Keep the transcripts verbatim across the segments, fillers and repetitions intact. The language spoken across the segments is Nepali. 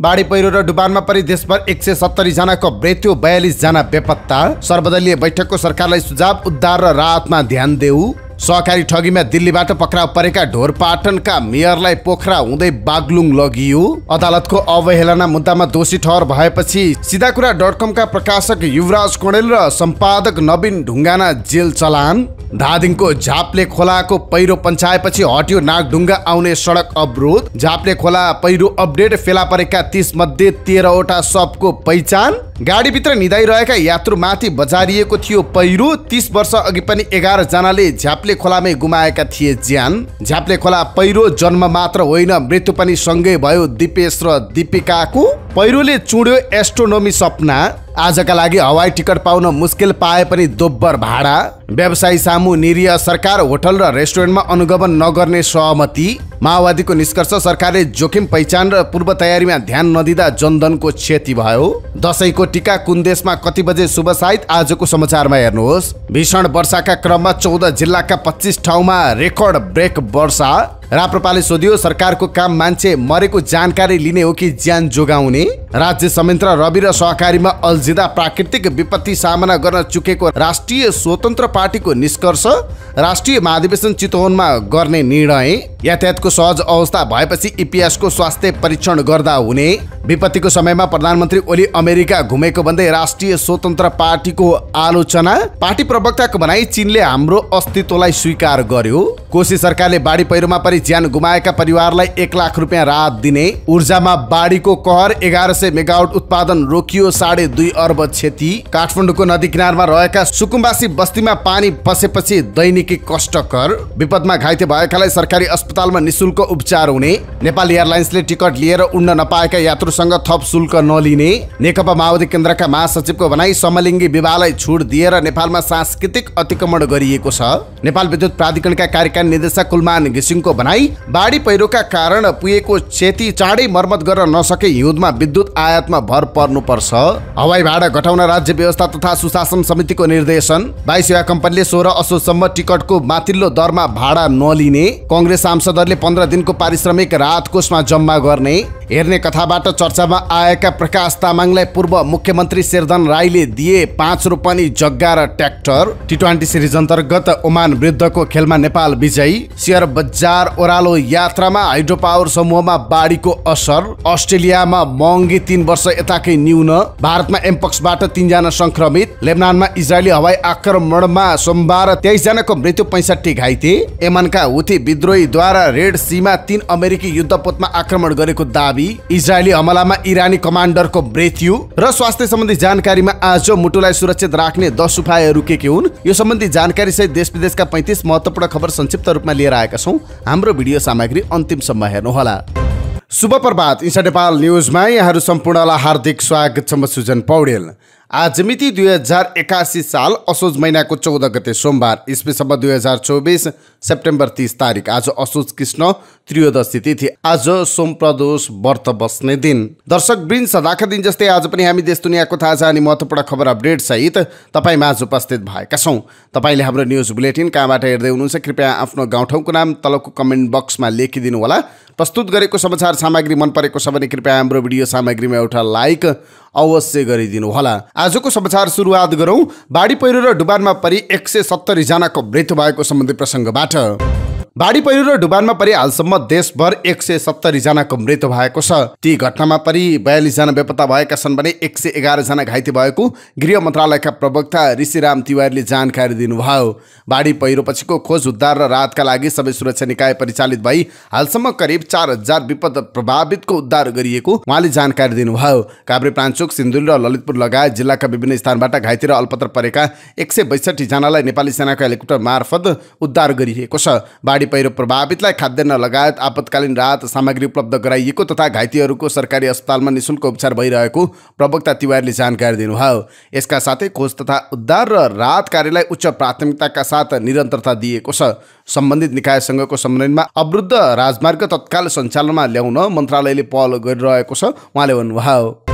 बाढी पहिरो र डुबानमा परि देशभर एक सय सत्तरी जनाको मृत्यु, बयालिस जना बेपत्ता। सर्वदलीय बैठकको सरकारलाई सुझाव, उद्धार र राहतमा ध्यान देऊ। सहकारी ठगीमा दिल्लीबाट पक्राउ परेका ढोरपाटनका मेयरलाई पोखरा हुँदै बागलुङ लगियो। अदालतको अवहेलना मुद्दामा दोषी ठहर भएपछि सिधाकुरा डट कमका प्रकाशक युवराज कणेल र सम्पादक नवीन ढुङ्गाना जेल चलान। धादिङको झाप्ले खोलाको पहिरो पञ्चाएपछि हट्यो नागढुङ्गा आउने सडक अवरोध। झाप्ले खोला पहिरो अपडेट, फेला परेका तीस मध्ये तेह्रवटा सबको पहिचान। गाडीभित्र निदाइरहेका यात्रुमाथि बजारिएको थियो पहिरो। तीस वर्ष अघि पनि एघार जनाले झाप्ले खोलामै गुमाएका थिए ज्यान। झाप्ले खोला पहिरो जन्म मात्र होइन, मृत्यु पनि सँगै भयो दिपेश र दीपिकाको। पहिरोले चुड्यो एस्ट्रोनोमी सपना। आजका लागि हवाई टिकट पाउन मुस्किल पाए पनि दोब्बर भाडा। व्यवसायी सामु निरीह सरकार, होटल र रेस्टुरेन्टमा अनुगमन नगर्ने सहमति। माओवादीको निष्कर्ष, सरकारले जोखिम पहिचान र पूर्व तयारीमा ध्यान नदिँदा जनधनको क्षति भयो। दशैंको टीका कुन देशमा कति बजे शुभ साइत, आजको समाचारमा हेर्नुहोस्। भीषण वर्षाका क्रममा चौध जिल्लाका पच्चीस ठाउँमा रेकर्ड ब्रेक वर्षा। राप्रपाले सोधियो, सरकारको काम मान्छे मरेको जानकारी लिने हो कि ज्यान जोगाउने? राज्य संयन्त्र रवि र सहकारीमा अल्झिँदा प्राकृतिक विपत्ति सामना गर्न चुकेको राष्ट्रिय स्वतन्त्र पार्टीको निष्कर्ष, राष्ट्रिय महाधिवेशन चितवनमा गर्ने निर्णय। यातायातको सहज अवस्था भएपछि इपिएसको स्वास्थ्य परीक्षण गर्दा हुने। विपत्तिको समयमा प्रधानमन्त्री ओली अमेरिका घुमेको भन्दै राष्ट्रिय स्वतन्त्र पार्टीको आलोचना। पार्टी प्रवक्ताको भनाई, चीनले हाम्रो अस्तित्वलाई स्वीकार गर्यो। कोशी सरकारले बाढी पहिरोमा परि ज्यान गुमाएका परिवारलाई एक लाख रुपियाँ राहत दिने। ऊर्जामा बाढीको कहर, एघार सय मेगावाट उत्पादन रोकियो, साढे दुई अर्ब क्षति। काठमाडौँको नदी किनारमा रहेका सुकुम्बासी बस्तीमा पानी पसेपछि दैनिकी कष्टकर। विपदमा घाइते भएकालाई सरकारी अस्पतालमा निशुल्क उपचार हुने। नेपाल एयरलाइन्सले टिकट लिएर उड्न नपाएका यात्रुसँग थप शुल्क नलिने। नेकपा माओवादी केन्द्रका महासचिवको भनाई, समलिङ्गी विवाहलाई छुट दिएर नेपालमा सांस्कृतिक अतिक्रमण गरिएको छ। नेपाल विद्युत प्राधिकरणका कार्यकारी निर्देशक कुलमान घिसिङको भनाई, बाढी पहिरोका कारण पुगेको क्षति चाँडै मर्मत गर्न नसके हिउँदमा विद्युत आयातमा भर पर्नुपर्छ। हवाई भाडा घटाउन राज्य व्यवस्था तथा सुशासन समितिको निर्देशन। वायु सेवा कम्पनीले सोह्र असोजसम्म टिकटको माथिल्लो दरमा भाडा नलिने। कांग्रेस सांसदहरूले पन्ध्र दिनको पारिश्रमिक राहत कोषमा जम्मा गर्ने। हेर्ने कथाबाट चर्चामा आएका प्रकाश तामाङलाई पूर्व मुख्यमन्त्री शेरधन राईले दिए पाँच रोपनी जग्गा र ट्र्याक्टर। टी ट्वेन्टी सिरिज अन्तर्गत ओमान विरुद्धको खेलमा नेपाल विजयी। शेयर बजार ओह्रालो यात्रामा हाइड्रो पावर समूहमा बाढीको असर। अस्ट्रेलियामा महँगी तीन वर्ष यताकै न्यून। भारतमा एमपक्सबाट तीनजना संक्रमित। लेबनानमा इजरायली हवाई आक्रमणमा सोमबार तेइस जनाको मृत्यु, पैंसठी घाइते। यमनका हुथी विद्रोहीद्वारा रेड सीमा तीन अमेरिकी युद्धपोतमा आक्रमण गरेको दावी। इजरायली हमलामा इरानी कमान्डरको मृत्यु। र स्वास्थ्य सम्बन्धी जानकारीमा आज मुटुलाई सुरक्षित राख्ने दस उपायहरू के के हुन्, यो सम्बन्धी जानकारी सहित देश विदेशका पैंतीस महत्त्वपूर्ण खबर संक्षिप्त रूपमा लिएर आएका छौं। हाम्रो भिडियो सामग्री अन्तिमसम्म हेर्नुहोला। शुभ प्रभात, इन्साइड नेपाल न्युजमा यहाँहरू सम्पूर्णलाई हार्दिक स्वागत छ। म सुजन पौडेल। आज मिति दुई हजार एकासी साल असोज महिनाको चौध गते सोमबार, इस्वीसम्म दुई हजार चौबिस सेप्टेम्बर तीस तारिक। आज असोज कृष्ण त्रयोदशी तिथि। आज सोम प्रदोष व्रत बस्ने दिन। दर्शक वृन्द, सदाका दिन जस्तै आज पनि हामी देश दुनियाँको ताजा अनि महत्त्वपूर्ण खबर अपडेट सहित तपाईँ माझ उपस्थित भएका छौँ। तपाईँले हाम्रो न्युज बुलेटिन कहाँबाट हेर्दै हुनुहुन्छ, कृपया आफ्नो गाउँठाउँको नाम तलको कमेन्ट बक्समा लेखिदिनु होला। प्रस्तुत गरेको समाचार सामग्री मन परेको छ भने कृपया हाम्रो भिडियो सामग्रीमा एउटा लाइक अवश्य गरिदिनु होला। आजको समाचार सुरुवात गरौँ। बाढी पहिरो र डुबानमा परि एक सय सत्तरी जनाको मृत्यु भएको सम्बन्धी प्रसङ्गबाट। बाढी पहिरो र डुबानमा परि हालसम्म देशभर एक सय सत्तरी जनाको मृत्यु भएको छ। ती घटनामा परि बयालिस जना बेपत्ता भएका छन् भने एक सय एघार जना घाइते भएको गृह मन्त्रालयका प्रवक्ता ऋषिराम तिवारीले जानकारी दिनुभयो। बाढी पहिरोपछिको खोज उद्धार र राहतका लागि सबै सुरक्षा निकाय परिचालित भई हालसम्म करिब चार हजार विपद प्रभावितको उद्धार गरिएको उहाँले जानकारी दिनुभयो। काभ्रे, प्राञ्चोक, सिन्धुली र ललितपुर लगायत जिल्लाका विभिन्न स्थानबाट घाइते र अल्पत्र परेका एक सय बैसठी जनालाई नेपाली सेनाको हेलिकप्टर मार्फत उद्धार गरिएको छ। बाढी पहिरो प्रभावितलाई खाद्यान्न लगायत आपतकालीन राहत सामग्री उपलब्ध गराइएको तथा घाइतेहरूको सरकारी अस्पतालमा निशुल्क उपचार भइरहेको प्रवक्ता तिवारीले जानकारी दिनुभयो। यसका साथै खोज तथा उद्धार र राहत कार्यलाई उच्च प्राथमिकताका साथ निरन्तरता दिएको छ। सम्बन्धित निकायसँगको समन्वयमा अवरुद्ध राजमार्ग तत्काल सञ्चालनमा ल्याउन मन्त्रालयले पहल गरिरहेको छ उहाँले भन्नुभयो।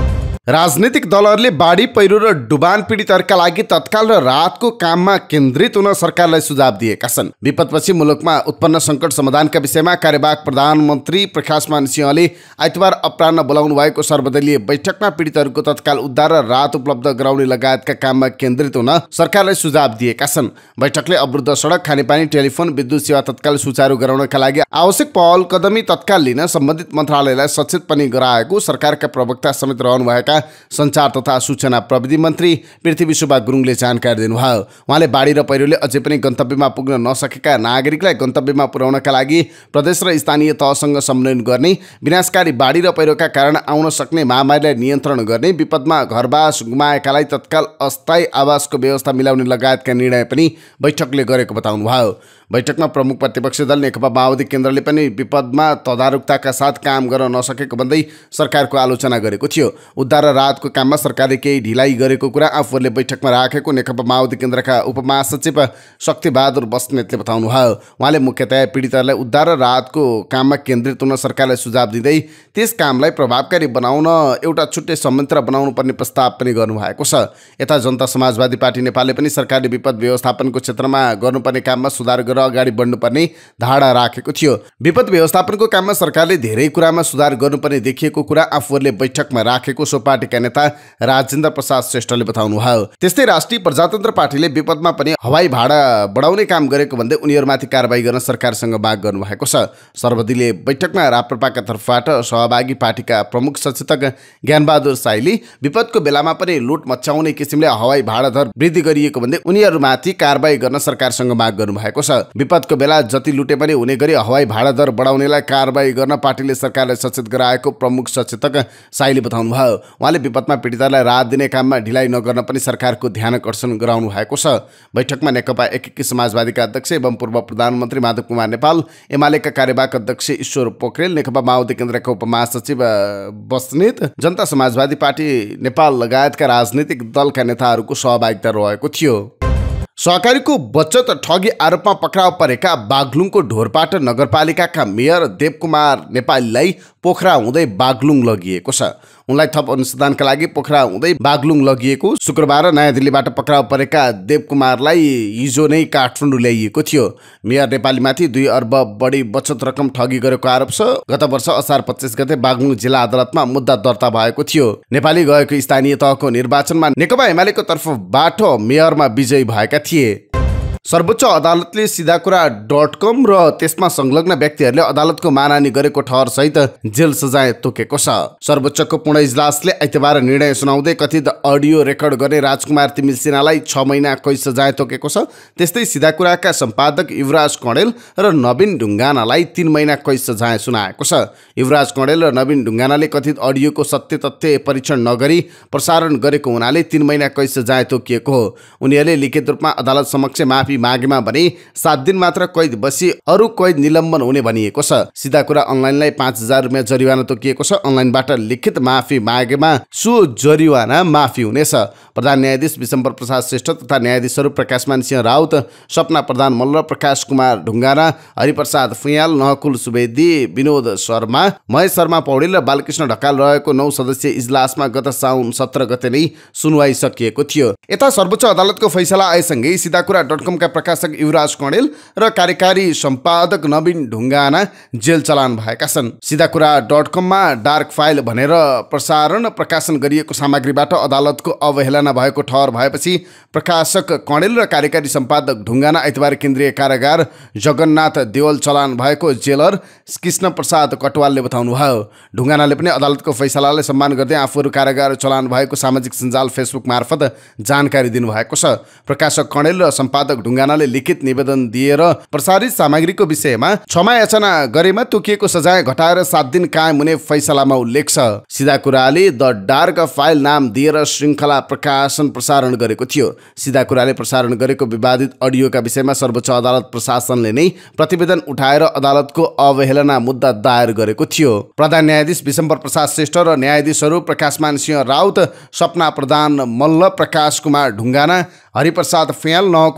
राजनीतिक दलहरूले बाढी पहिरो र डुबान पीडितहरूका लागि तत्काल र राहतको काममा केन्द्रित हुन सरकारलाई सुझाव दिएका छन्। विपदपछि मुलुकमा उत्पन्न सङ्कट समाधानका विषयमा कार्यवाहक प्रधानमन्त्री प्रकाशमान सिंहले आइतबार अपराह्न बोलाउनु भएको सर्वदलीय बैठकमा पीडितहरूको तत्काल उद्धार र राहत उपलब्ध गराउने लगायतका काममा केन्द्रित हुन सरकारलाई सुझाव दिएका छन्। बैठकले अवरुद्ध सडक, खानेपानी, टेलिफोन, विद्युत सेवा तत्काल सुचारू गराउनका लागि आवश्यक पहल कदमी तत्काल लिन सम्बन्धित मन्त्रालयलाई सचेत पनि गराएको सरकारका प्रवक्ता समेत रहनुभएका सञ्चार तथा सूचना प्रविधि मन्त्री पृथ्वी सुब्बा गुरुङले जानकारी दिनुभयो। उहाँले बाढी र पहिरोले अझै पनि गन्तव्यमा पुग्न नसकेका नागरिकलाई गन्तव्यमा पुर्याउनका लागि प्रदेश र स्थानीय तहसँग समन्वय गर्ने, विनाशकारी बाढी र पहिरोका कारण आउन सक्ने महामारीलाई नियन्त्रण गर्ने, विपदमा घरबास गुमाएकालाई तत्काल अस्थायी आवासको व्यवस्था मिलाउने लगायतका निर्णय पनि बैठकले गरेको बताउनुभयो। बैठकमा प्रमुख प्रतिपक्षी दल नेकपा माओवादी केन्द्रले पनि विपदमा तदारुकताका साथ काम गर्न नसकेको भन्दै सरकारको आलोचना गरेको थियो। उद्धार र राहतको काममा सरकारले केही ढिलाइ गरेको कुरा आफूहरूले बैठकमा राखेको नेकपा माओवादी केन्द्रका उपमहासचिव शक्तिबहादुर बस्नेतले बताउनुभयो। उहाँले मुख्यतया पीडितहरूलाई उद्धार र राहतको काममा केन्द्रित हुन सरकारलाई सुझाव दिँदै त्यस कामलाई प्रभावकारी बनाउन एउटा छुट्टै संयन्त्र बनाउनु पर्ने प्रस्ताव पनि गर्नुभएको छ। यता जनता समाजवादी पार्टी नेपालले पनि सरकारले विपद व्यवस्थापनको क्षेत्रमा गर्नुपर्ने काममा सुधार गरेर अगाडि बढ्नुपर्ने धारणा राखेको थियो। विपद व्यवस्थापनको काममा सरकारले धेरै कुरामा सुधार गर्नुपर्ने देखिएको कुरा आफूहरूले बैठकमा राखेको सो पार्टीका नेता राजेन्द्र प्रसाद श्रेष्ठले बताउनुभयो। त्यस्तै राष्ट्रिय प्रजातन्त्र पार्टीले विपदमा पनि हवाई भाडा बढाउने काम गरेको भन्दै उनीहरूमाथि कारबाही गर्न सरकारसँग माग गर्नुभएको छ। सर्वदलीय बैठकमा राप्रपाका तर्फबाट सहभागी पार्टीका प्रमुख सचेतक ज्ञानबहादुर साईले विपदको बेलामा पनि लुट मचाउने किसिमले हवाई भाडा दर वृद्धि गरिएको भन्दै उनीहरूमाथि कारबाही गर्न सरकारसँग माग गर्नुभएको छ। विपदको बेला जति लुटे पनि हुने गरी हवाई भाडा दर बढाउनेलाई कारबाही गर्न पार्टीले सरकारलाई सचेत गराएको प्रमुख सचेतक साईले बताउनुभयो। उहाँले विपदमा पीडितलाई राहत दिने काममा ढिलाइ नगर्न पनि सरकारको ध्यान आकर्षण गराउनु भएको छ। बैठकमा नेकपा एकीकृत समाजवादीका अध्यक्ष एवं पूर्व प्रधानमन्त्री माधव कुमार नेपाल, एमालेका कार्यवाहक अध्यक्ष ईश्वर पोखरेल, नेकपा माओवादी केन्द्रका उपमहासचिव बस्नेत, जनता समाजवादी पार्टी नेपाल लगायतका राजनीतिक दलका नेताहरूको सहभागिता रहेको थियो। सहकारीको बचत ठगी आरोपमा पक्राउ परेका बागलुङको ढोरपाट नगरपालिकाका मेयर देवकुमार नेपालीलाई पोखरा हुँदै बागलुङ लगिएको छ। उनलाई थप अनुसन्धानका लागि पोखरा हुँदै बागलुङ लगिएको शुक्रबार नयाँ दिल्लीबाट पक्राउ परेका देवकुमारलाई हिजो नै काठमाडौँ ल्याइएको थियो। मेयर नेपालीमाथि दुई अर्ब बढी बचत रकम ठगी गरेको आरोप छ। गत वर्ष असार पच्चिस गते बागलुङ जिल्ला अदालतमा मुद्दा दर्ता भएको थियो। नेपाली गएको स्थानीय तहको निर्वाचनमा नेकपा एमालेको तर्फबाट मेयरमा विजयी भएका थिए। सर्वोच्च अदालतले सिधाकुरा डट कम र त्यसमा संलग्न व्यक्तिहरूले अदालतको मानहानि गरेको ठहर सहित जेल सजाय तोकेको छ। सर्वोच्चको पूर्ण इजलासले आइतबार निर्णय सुनाउँदै कथित अडियो रेकर्ड गर्ने राजकुमार तिमिल सिन्हालाई छ महिना कैद सजाय तोकेको छ। त्यस्तै सिधाकुराका सम्पादक युवराज कणेल र नवीन ढुङ्गानालाई तीन महिना कैद सजाय सुनाएको छ। युवराज कणेल र नवीन ढुङ्गानाले कथित अडियोको सत्य तथ्य परीक्षण नगरी प्रसारण गरेको हुनाले तीन महिना कैद सजाय तोकिएको हो। उनीहरूले लिखित रूपमा अदालत समक्ष माफी मागेमा भने सात दिन मात्र कैद बसी अरू कैद निलम्बन हुने भनिएको छ। सिधाकुरा अनलाइनलाई पाँच हजार रुपियाँ जरिवाना तोकिएको छ। अनलाइनबाट लिखित माफी मागेमा सो जरिवाना माफी हुनेछ। प्रधान न्यायाधीश विशम्बर प्रसाद श्रेष्ठ तथा न्यायाधीशहरू प्रकाशमान सिंह राउत, सपना प्रधान मल्ल, प्रकाश कुमार ढुङ्गाना, हरिप्रसाद फुयाल, नहकुल सुवेदी, विनोद शर्मा, महेश शर्मा पौडेल र बालकृष्ण ढकाल रहेको नौ सदस्यीय इजलासमा गत साउन सत्र गते नै सुनवाई सकिएको थियो। यता सर्वोच्च अदालतको फैसला आएसँगै सिधाकुरा डट कमका प्रकाशक युवराज कणेल र कार्यकारी सम्पादक नवीन ढुङ्गाना जेल चलान भएका छन्। सिधाकुरा डट कममा डार्क फाइल भनेर प्रसारण प्रकाशन गरिएको सामग्रीबाट अदालतको अवहेलना भएको ठहर भएपछि प्रकाशक कणेल र कार्यकारी सम्पादक ढुङ्गाना आइतबार केन्द्रीय कारागार जगन्नाथ देवल चलान भएको जेलर कृष्ण प्रसाद कटवालले बताउनुभयो। ढुङ्गानाले पनि अदालतको फैसलालाई सम्मान गर्दै आफूहरू कारागार चलान भएको सामाजिक सञ्जाल फेसबुक मार्फत जानकारी दिनुभएको छ। प्रकाशक कणेल र सम्पादक ढुङ्गानाले लिखित निवेदन दिएर प्रसारित सामग्रीको विषयमा क्षमा याचना गरेमा तोकिएको सजाय घटाएर सात दिन कायम हुने फैसलामा उल्लेख छ। सिधाकुराले द डार्क फाइल नाम दिएर श्रृङ्खला प्रकाशन प्रसारण गरेको थियो। सिधाकुराले प्रसारण गरेको विवादित अडियोका विषयमा सर्वोच्च अदालत प्रशासनले नै प्रतिवेदन उठाएर अदालतको अवहेलना मुद्दा दायर गरेको थियो। प्रधान न्यायाधीश विशम्बर प्रसाद श्रेष्ठ र न्यायाधीशहरू प्रकाशमान सिंह राउत, सपना प्रधान मल्ल, प्रकाश कुमार ढुङ्गाना, हरिप्रसाद फुयाल, नहकुल सुवेदी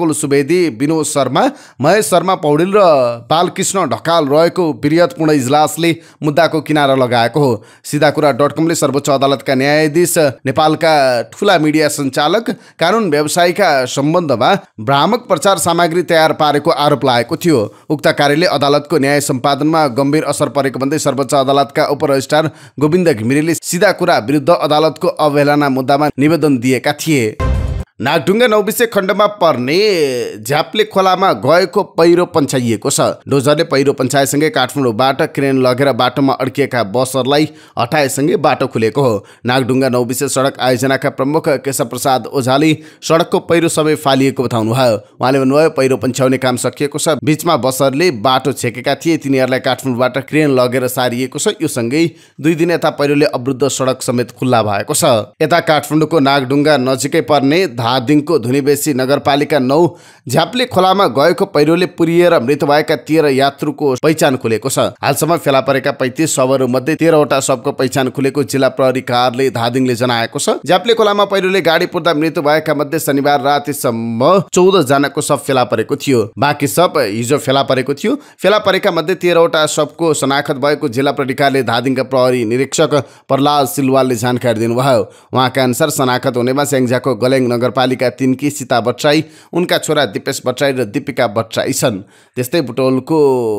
सुवेदी, विनोद शर्मा, महेश शर्मा पौडेल र बालकृष्ण ढकाल रहेको वृहत्पूर्ण इजलासले मुद्दाको किनारा लगाएको हो। सिधा कुरा डट कमले सर्वोच्च अदालतका न्यायाधीश, नेपालका ठुला मिडिया सञ्चालक, कानुन व्यवसायीका सम्बन्धमा भ्रामक प्रचार सामग्री तयार पारेको आरोप लागेको थियो। उक्त कार्यले अदालतको न्याय सम्पादनमा गम्भीर असर परेको भन्दै सर्वोच्च अदालतका उपरजिस्ट्रार गोविन्द घिमिरेले सिधा कुरा विरुद्ध अदालतको अवहेलना मुद्दामा निवेदन दिएका थिए। नागढुङ्गा नौबिसे खण्डमा पर्ने झ्याप्ले खोलामा गएको पहिरो पन्छाइएको छ। डोजरले पहिरो पन्छाएसँगै काठमाडौँबाट क्रेन लगेर बाटोमा अड्किएका बसहरूलाई हटाएसँगै बाटो खुलेको हो। नागढुङ्गा नौबिसे सडक आयोजनाका प्रमुख केशव प्रसाद ओझाले सडकको पहिरो सबै फालिएको बताउनुभयो। उहाँले भन्नुभयो पहिरो पन्छाउने काम सकिएको छ। बीचमा बसहरूले बाटो छेकेका थिए, तिनीहरूलाई काठमाडौँबाट क्रेन लगेर सारिएको छ। यो सँगै दुई दिन यता पहिरोले अवरुद्ध सडक समेत खुल्ला भएको छ। यता काठमाडौँको नागढुङ्गा नजिकै पर्ने धादिङको धुनीबेसी नगरपालिका नौ झ्याप्ले खोलामा गएको पहिरोले पुरिएर मृत्यु भएका तेह्र यात्रुको पहिचान खुलेको छ। हालसम्म फेला परेका पैँतिस शवहरू मध्ये तेह्रवटा शवको पहिचान खुलेको जिल्ला प्रहरी कार्यालय धादिङले जनाएको छ। झ्याप्ले खोलामा पहिरोले गाडी पुर्दा मृत्यु भएका मध्ये शनिबार रातिसम्म चौध जनाको शव फेला परेको थियो। बाँकी शव हिजो फेला परेको थियो। फेला परेका मध्ये तेह्रवटा शवको शनाखत भएको जिल्ला प्रहरी कार्यालय धादिङका प्रहरी निरीक्षक प्रहलाद सिलवालले जानकारी दिनुभयो। उहाँका अनुसार शनाखत हुनेमा स्याङ्जाको गलेङ नगर पालिका तीनकी सीता बट्राई, उनका छोरा दिपेश बट्राई र दीपिका बट्राई छन्। त्यस्तै बुटोलको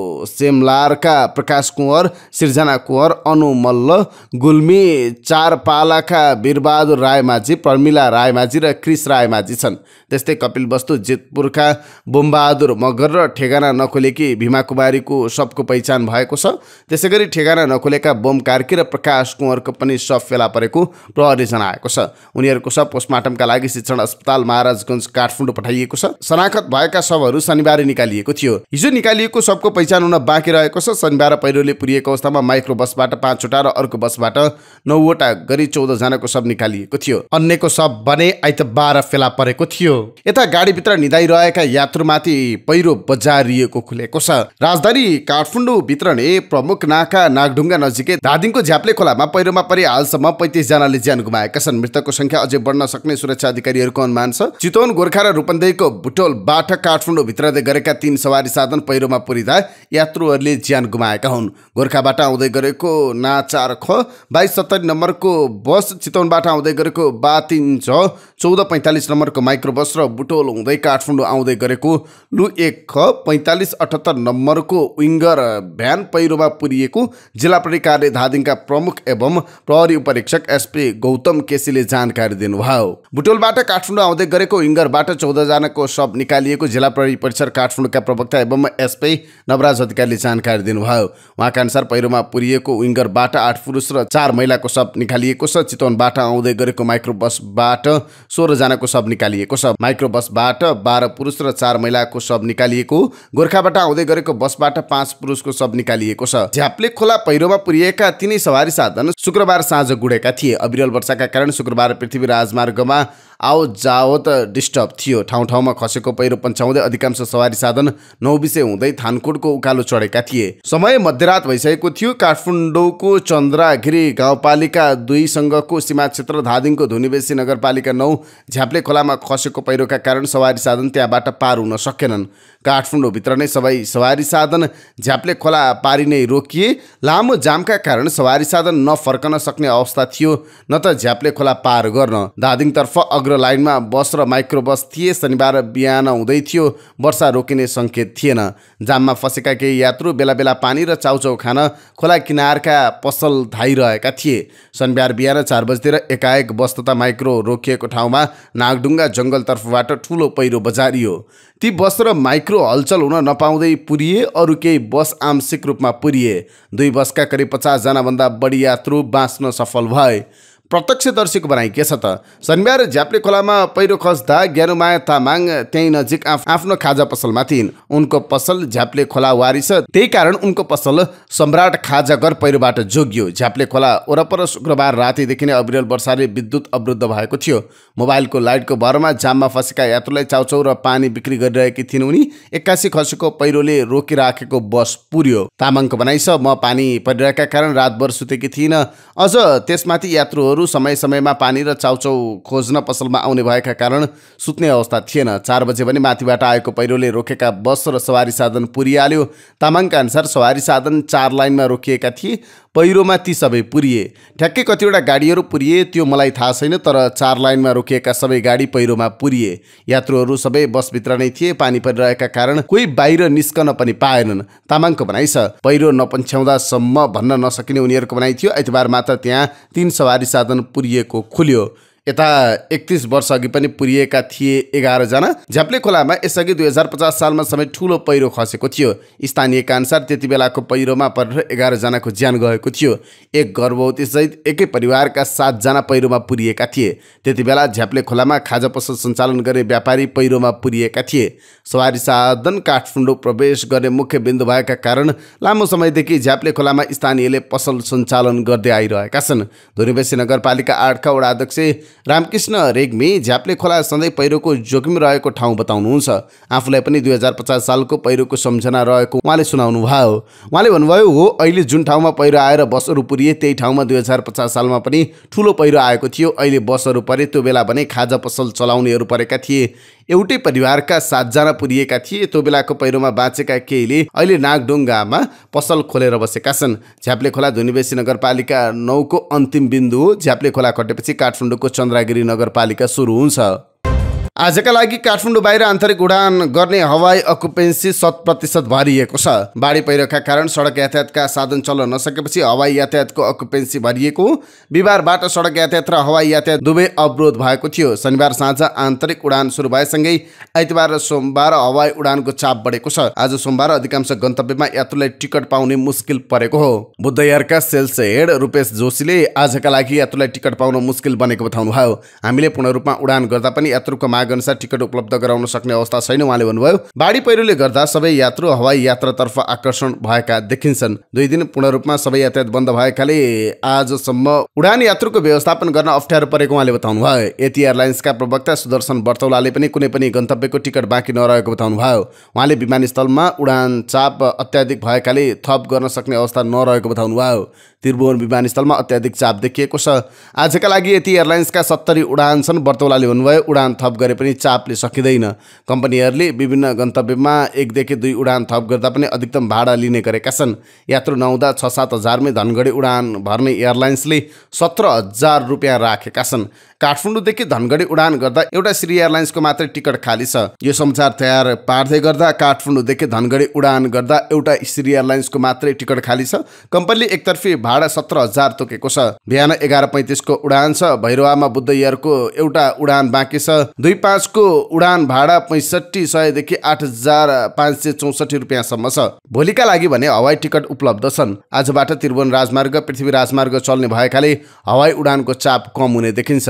सेमलारका प्रकाश कुँवर, सिर्जना कुँवर, अनु मल्ल, गुल्मी चारपालाका वीरबहादुर रायमाझी, प्रमिला रायमाझी र क्रिस रायमाझी छन्। त्यस्तै कपिल वस्तु जितपुरका बुमबहादुर मगर र ठेगाना नखोलेकी भीमा कुमारीको शवको पहिचान भएको छ। त्यसै गरी ठेगाना नखोलेका बोम कार्की र प्रकाश कुँवरको पनि शव फेला परेको प्रहरी जनाएको छ। उनीहरूको शव पोस्टमार्टमका लागि शिक्षण अस्पताल महाराजगञ्ज काठमाडौँ पठाइएको छ। शनाखत भएका शवहरू शनिबार निकालिएको थियो। हिजो निकालिएको शवको पहिचान हुन बाँकी रहेको छ। शनिबार पहिरोले पुरिएको अवस्थामा माइक्रो बसबाट पाँचवटा र अर्को बसबाट नौवटा गरी चौध जनाको शव निकालिएको थियो। अन्यको शव भने आइतबार फेला परेको थियो। यता गाडीभित्र निदाइरहेका यात्रुमाथि पहिरो बजारिएको खुलेको छ। राजधानी काठमाडौँ भित्र नै प्रमुख नाका नागढुङ्गा नजिकै धादिङको झ्याप्ले खोलामा पहिरोमा परि हालसम्म पैँतिस जनाले ज्यान गुमाएका छन्। मृतकको संख्या अझै बढ्न सक्ने सुरक्षा अधिकारीहरूको अनुमान छ। चितवन, गोर्खा र रूपन्देहीको बुटोलबाट काठमाडौँ भित्रदै गरेका तीन सवारी साधन पहिरोमा पुरिँदा यात्रुहरूले ज्यान गुमाएका हुन्। गोर्खाबाट आउँदै गरेको ना चार ख बाइस सत्तरी नम्बरको बस, चितवनबाट आउँदै गरेको बा तिन छ चौध पैँतालिस नम्बरको माइक्रो बस र बुटोल हुँदै काठमाडौँ आउँदै गरेको लु एक ख पैँतालिस अठहत्तर नम्बरको विङ्गर भ्यान पहिरोमा पुरिएको जिल्ला प्रहरी कार्यालय धादिङका प्रमुख एवं प्रहरी उपरीक्षक एसपी गौतम केसीले जानकारी दिनुभयो। बुटोलबाट काठमाडौँ आउँदै गरेको विङ्गरबाट चौध जनाको शव निकालिएको जिल्ला प्रहरी परिसर काठमाडौँका प्रवक्ता एवं एसपी नवराज अधिकारीले जानकारी दिनुभयो। उहाँका अनुसार पहिरोमा पुरिएको विङ्गरबाट आठ पुरुष र चार महिलाको शव निकालिएको छ। चितवनबाट आउँदै गरेको माइक्रो बसबाट सोह्र जनाको शव निकालिएको छ। माइक्रो बसबाट बाह्र पुरुष र चार महिलाको शव निकालिएको। गोर्खाबाट आउँदै गरेको बसबाट पाँच पुरुषको शव निकालिएको छ। झ्याप्ले खोला पहिरोमा पुरिएका तिनै सवारी साधन शुक्रबार साँझ गुडेका थिए। अविरल वर्षाका कारण शुक्रबार पृथ्वी राजमार्गमा आवत जावत डिस्टर्ब थियो। ठाउँ ठाउँमा खसेको पहिरो पन्छाउँदै अधिकांश सवारी साधन नौबिसे हुँदै थानकोटको उकालो चढेका थिए। समय मध्यरात भइसकेको थियो। काठमाडौँको चन्द्रागिरी गाउँपालिका दुईसँगको सीमा क्षेत्र धादिङको धुनीबेसी नगरपालिका नौ झ्याप्ले खोलामा खसेको पहिरोका कारण सवारी साधन त्यहाँबाट पार हुन सकेनन्। काठमाडौँभित्र नै सबै सवारी साधन झ्याप्ले खोला पारी नै रोकिए। लामो जामका कारण सवारी साधन नफर्कन सक्ने अवस्था थियो, न त झ्याप्ले खोला पार गर्न। धादिङतर्फ अग्र लाइनमा बस र माइक्रो बस थिए। शनिबार बिहान हुँदै थियो, वर्षा रोकिने सङ्केत थिएन। जाममा फसेका केही यात्रु बेला बेला पानी र चाउचाउ खान खोला किनारका पसल धाइरहेका थिए। शनिबार बिहान चार बजेतिर एकाएक बस तथा माइक्रो रोकिएको ठाउँमा नागढुङ्गा जङ्गलतर्फबाट ठुलो पहिरो बजारियो। ती बस र माइक्रो हलचल हुन नपाउँदै पुरिए। अरू केही बस आंशिक रूपमा पुरिए। दुई बसका करिब पचास जनाभन्दा बढी यात्रु बाँच्न सफल भए। प्रत्यक्षदर्शीको भनाइ के छ त? शनिबार झ्याप्ले खोलामा पहिरो खस्दा ज्ञानुमाया तामाङ त्यही नजिक आफ, आफ्नो खाजा पसलमा थिइन्। उनको पसल झ्याप्ले खोला वारी छ, त्यही कारण उनको पसल सम्राट खाजा घर पहिरोबाट जोगियो। झ्याप्ले खोला वरपर शुक्रबार रातिदेखि नै अविरल वर्षाले विद्युत अवरुद्ध भएको थियो। मोबाइलको लाइटको भरमा जाममा फसेका यात्रुलाई चाउचाउ र पानी बिक्री गरिरहेकी थिइन् उनी। एक्कासी खसेको पहिरोले रोकिराखेको बस पुर्यो। तामाङको भनाइ छ, म पानी परिरहेका कारण रातभर सुतेकी थिइनँ। अझ त्यसमाथि यात्रुहरू यात्रुहरू समय समयमा पानी र चाउचाउ खोज्न पसलमा आउने भएका कारण सुत्ने अवस्था थिएन। चार बजे पनि माथिबाट आएको पहिरोले रोकेका बस र सवारी साधन पुरिहाल्यो। तामाङका अनुसार सवारी साधन चार लाइनमा रोकिएका थिए, पहिरोमा ती सबै पुरिए। ठ्याक्कै कतिवटा गाडीहरू पुरिए त्यो मलाई थाहा छैन, तर चार लाइनमा रोकिएका सबै गाडी पहिरोमा पुरिए। यात्रुहरू सबै बसभित्र नै थिए। पानी परिरहेका कारण कोही बाहिर निस्कन पनि पाएनन्। तामाङको भनाइ छ, पहिरो नपन्छ्याउँदासम्म भन्न नसकिने उनीहरूको भनाइ थियो। आइतबार मात्र त्यहाँ तीन सवारी साधन पुरिएको खुल्यो। यता एकतीस वर्ष अघि पनि पुरिएका थिए एघार जना। झ्याप्ले खोलामा यसअघि दुई हजार पचास सालमा समेत ठुलो पहिरो खसेको थियो। स्थानीयका अनुसार त्यति बेलाको पहिरोमा परेर एघार जनाको ज्यान गएको थियो। एक गर्भवती सहित एकै परिवारका सातजना पहिरोमा पुरिएका थिए। त्यति बेला झ्याप्ले खोलामा खाजा पसल सञ्चालन गर्ने व्यापारी पहिरोमा पुरिएका थिए। सवारी साधन काठमाडौँ प्रवेश गर्ने मुख्य बिन्दु भएका कारण लामो समयदेखि झ्याप्ले खोलामा स्थानीयले पसल सञ्चालन गर्दै आइरहेका छन्। धुरीबेसी नगरपालिका आठका वडा अध्यक्ष रामकृष्ण रेग्मी झ्याप्ले खोला सधैँ पहिरोको जोखिम रहेको ठाउँ बताउनुहुन्छ। आफूलाई पनि दुई हजार पचास सालको पहिरोको सम्झना रहेको उहाँले सुनाउनु भयो। उहाँले भन्नुभयो, हो अहिले जुन ठाउँमा पहिरो आएर बसहरू पुरिए त्यही ठाउँमा दुई हजार पचास सालमा पनि ठुलो पहिरो आएको थियो। अहिले बसहरू परे, त्यो बेला भने खाजा पसल चलाउनेहरू परेका थिए। एउटै परिवारका सातजना पुरिएका थिए। त्यो बेलाको पहिरोमा बाँचेका केहीले अहिले नागढुङ्गामा पसल खोलेर बसेका छन्। झ्याप्ले खोला धुनीबेसी नगरपालिका नौको अन्तिम बिन्दु हो। झ्याप्ले खोला कटेपछि काठमाडौँको चन्द्रगिरी नगरपालिका सुरु हुन्छ। आजका लागि काठमाडौँ बाहिर आन्तरिक उडान गर्ने हवाई अकुपेन्सी शत प्रतिशत भरिएको छ। बाढी पहिरोका कारण सडक यातायातका साधन चल्न नसकेपछि हवाई यातायातको अकुपेन्सी भरिएको। बिहिबारबाट सडक यातायात र हवाई यातायात दुवै अवरोध भएको थियो। शनिबार साँझ आन्तरिक उडान सुरु भएसँगै आइतबार र सोमबार हवाई उडानको चाप बढेको छ। आज सोमबार अधिकांश गन्तव्यमा यात्रुलाई टिकट पाउने मुस्किल परेको हो। बुद्ध एयरका सेल्स हेड रूपेश जोशीले आजका लागि यात्रुलाई टिकट पाउन मुस्किल बनेको बताउनुभयो। हामीले पूर्ण रूपमा उडान गर्दा पनि यात्रुको माग अनुसार टिकट उपलब्ध गराउन सक्ने अवस्था छैन। उहाँले भन्नुभयो, बाढी पहिरोले गर्दा सबै यात्रु हवाई यात्रातर्फ आकर्षण भएका देखिन्छन्। दुई दिन पूर्ण रूपमा सबै यातायात बन्द भएकाले आजसम्म उडान यात्रुको व्यवस्थापन गर्न अप्ठ्यारो परेको उहाँले बताउनुभयो। यति एयरलाइन्सका प्रवक्ता सुदर्शन बर्तौलाले पनि कुनै पनि गन्तव्यको टिकट बाँकी नरहेको बताउनुभयो। उहाँले विमानस्थलमा उडान चाप अत्याधिक भएकाले थप गर्न सक्ने अवस्था नरहेको बताउनुभयो। त्रिभुवन विमानस्थलमा अत्याधिक चाप देखिएको छ। आजका लागि यति एयरलाइन्सका सत्तरी उडान छन्। बर्तौलाले भन्नुभयो, उडान थप गरे पनि चापले सकिँदैन। कम्पनीहरूले विभिन्न गन्तव्यमा एकदेखि दुई उडान थप गर्दा पनि अधिकतम भाडा लिने गरेका छन्। यात्रु नहुँदा छ सात हजारमै धनगढी उडान भर्ने एयरलाइन्सले सत्र हजार रुपियाँ राखेका छन्। काठमाडौँदेखि धनगढी उडान गर्दा एउटा श्री एयरलाइन्सको मात्रै टिकट खाली छ। यो समाचार तयार पार्दै गर्दा काठमाडौँदेखि धनगढी उडान गर्दा एउटा श्री एयरलाइन्सको मात्रै टिकट खाली छ। कम्पनीले एकतर्फी भाडा सत्र हजार तोकेको छ। बिहान एघार पैँतिसको उडान छ। भैरवामा बुद्ध एयरको एउटा उडान बाँकी छ। दुई पाँचको उडान भाडा पैँसठी सयदेखि आठ हजार पाँच सय चौसठी रुपियाँसम्म छ। भोलिका लागि भने हवाई टिकट उपलब्ध छन्। आजबाट त्रिभुवन राजमार्ग पृथ्वी राजमार्ग चल्ने भएकाले हवाई उडानको चाप कम हुने देखिन्छ।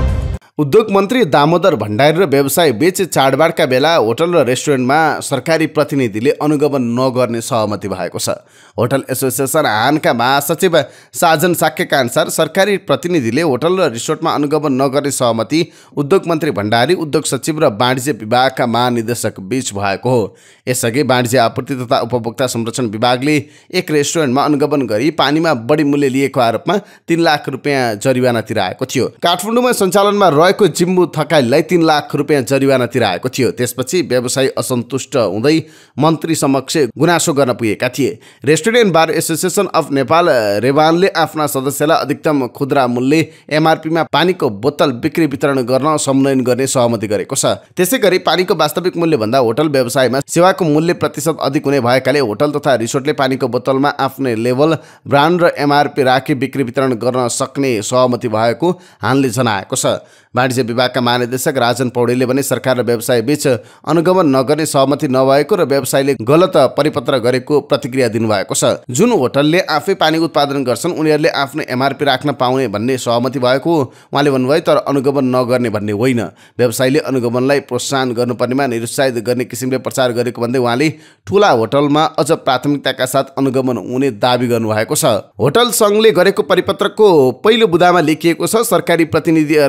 उद्योग मन्त्री दामोदर भण्डारी र व्यवसाय बीच चाडबाडका बेला होटल र रेस्टुरेन्टमा सरकारी प्रतिनिधिले अनुगमन नगर्ने सहमति भएको छ। होटल एसोसिएसन हानका महासचिव साजन साक्यका अनुसार सरकारी प्रतिनिधिले होटल र रिसोर्टमा अनुगमन नगर्ने सहमति उद्योग मन्त्री भण्डारी, उद्योग सचिव र वाणिज्य विभागका महानिदेशक बीच भएको हो। यसअघि वाणिज्य आपूर्ति तथा उपभोक्ता संरक्षण विभागले एक रेस्टुरेन्टमा अनुगमन गरी पानीमा बढी मूल्य लिएको आरोपमा तीन लाख रुपियाँ जरिवाना तिराएको थियो। काठमाडौँमा सञ्चालनमा रहेको जिम्बु थकालीलाई तीन लाख रुपियाँ जरिवाना तिराएको थियो। त्यसपछि व्यवसायी असन्तुष्ट हुँदै मन्त्री समक्ष गुनासो गर्न पुगेका थिए। Restaurant bar association of Nepal रेवानले आफ्ना सदस्यलाई अधिकतम खुद्रा मूल्य एमआरपीमा पानीको बोतल बिक्री वितरण गर्न सम्मेलन गर्ने सहमति गरेको छ। त्यसै गरी पानीको वास्तविक मूल्यभन्दा होटल व्यवसायमा सेवाको मूल्य प्रतिशत अधिक हुने भएकाले होटल तथा रिसोर्टले पानीको बोतलमा आफ्नै लेभल, ब्रान्ड र एमआरपी राखी बिक्री वितरण गर्न सक्ने सहमति भएको हानले जनाएको छ। वाणिज्य विभागका महानिदेशक राजन पौडेलले भने सरकार र व्यवसाय बीच अनुगमन नगर्ने सहमति नभएको र व्यवसायले गलत परिपत्र गरेको प्रतिक्रिया दिनुभएको छ। जुन होटलले आफै पानी उत्पादन गर्छन् उनीहरूले आफ्नो एमआरपी राख्न पाउने भन्ने सहमति भएको उहाँले भन्नुभयो, तर अनुगमन नगर्ने भन्ने होइन। व्यवसायले अनुगमनलाई प्रोत्साहन गर्नुपर्नेमा निरुत्साहित गर्ने किसिमले प्रचार गरेको भन्दै उहाँले ठुला होटलमा अझ प्राथमिकताका साथ अनुगमन हुने दावी गर्नुभएको छ। होटल सङ्घले गरेको परिपत्रको पहिलो बुँदामा लेखिएको छ, सरकारी प्रतिनिधिहरूले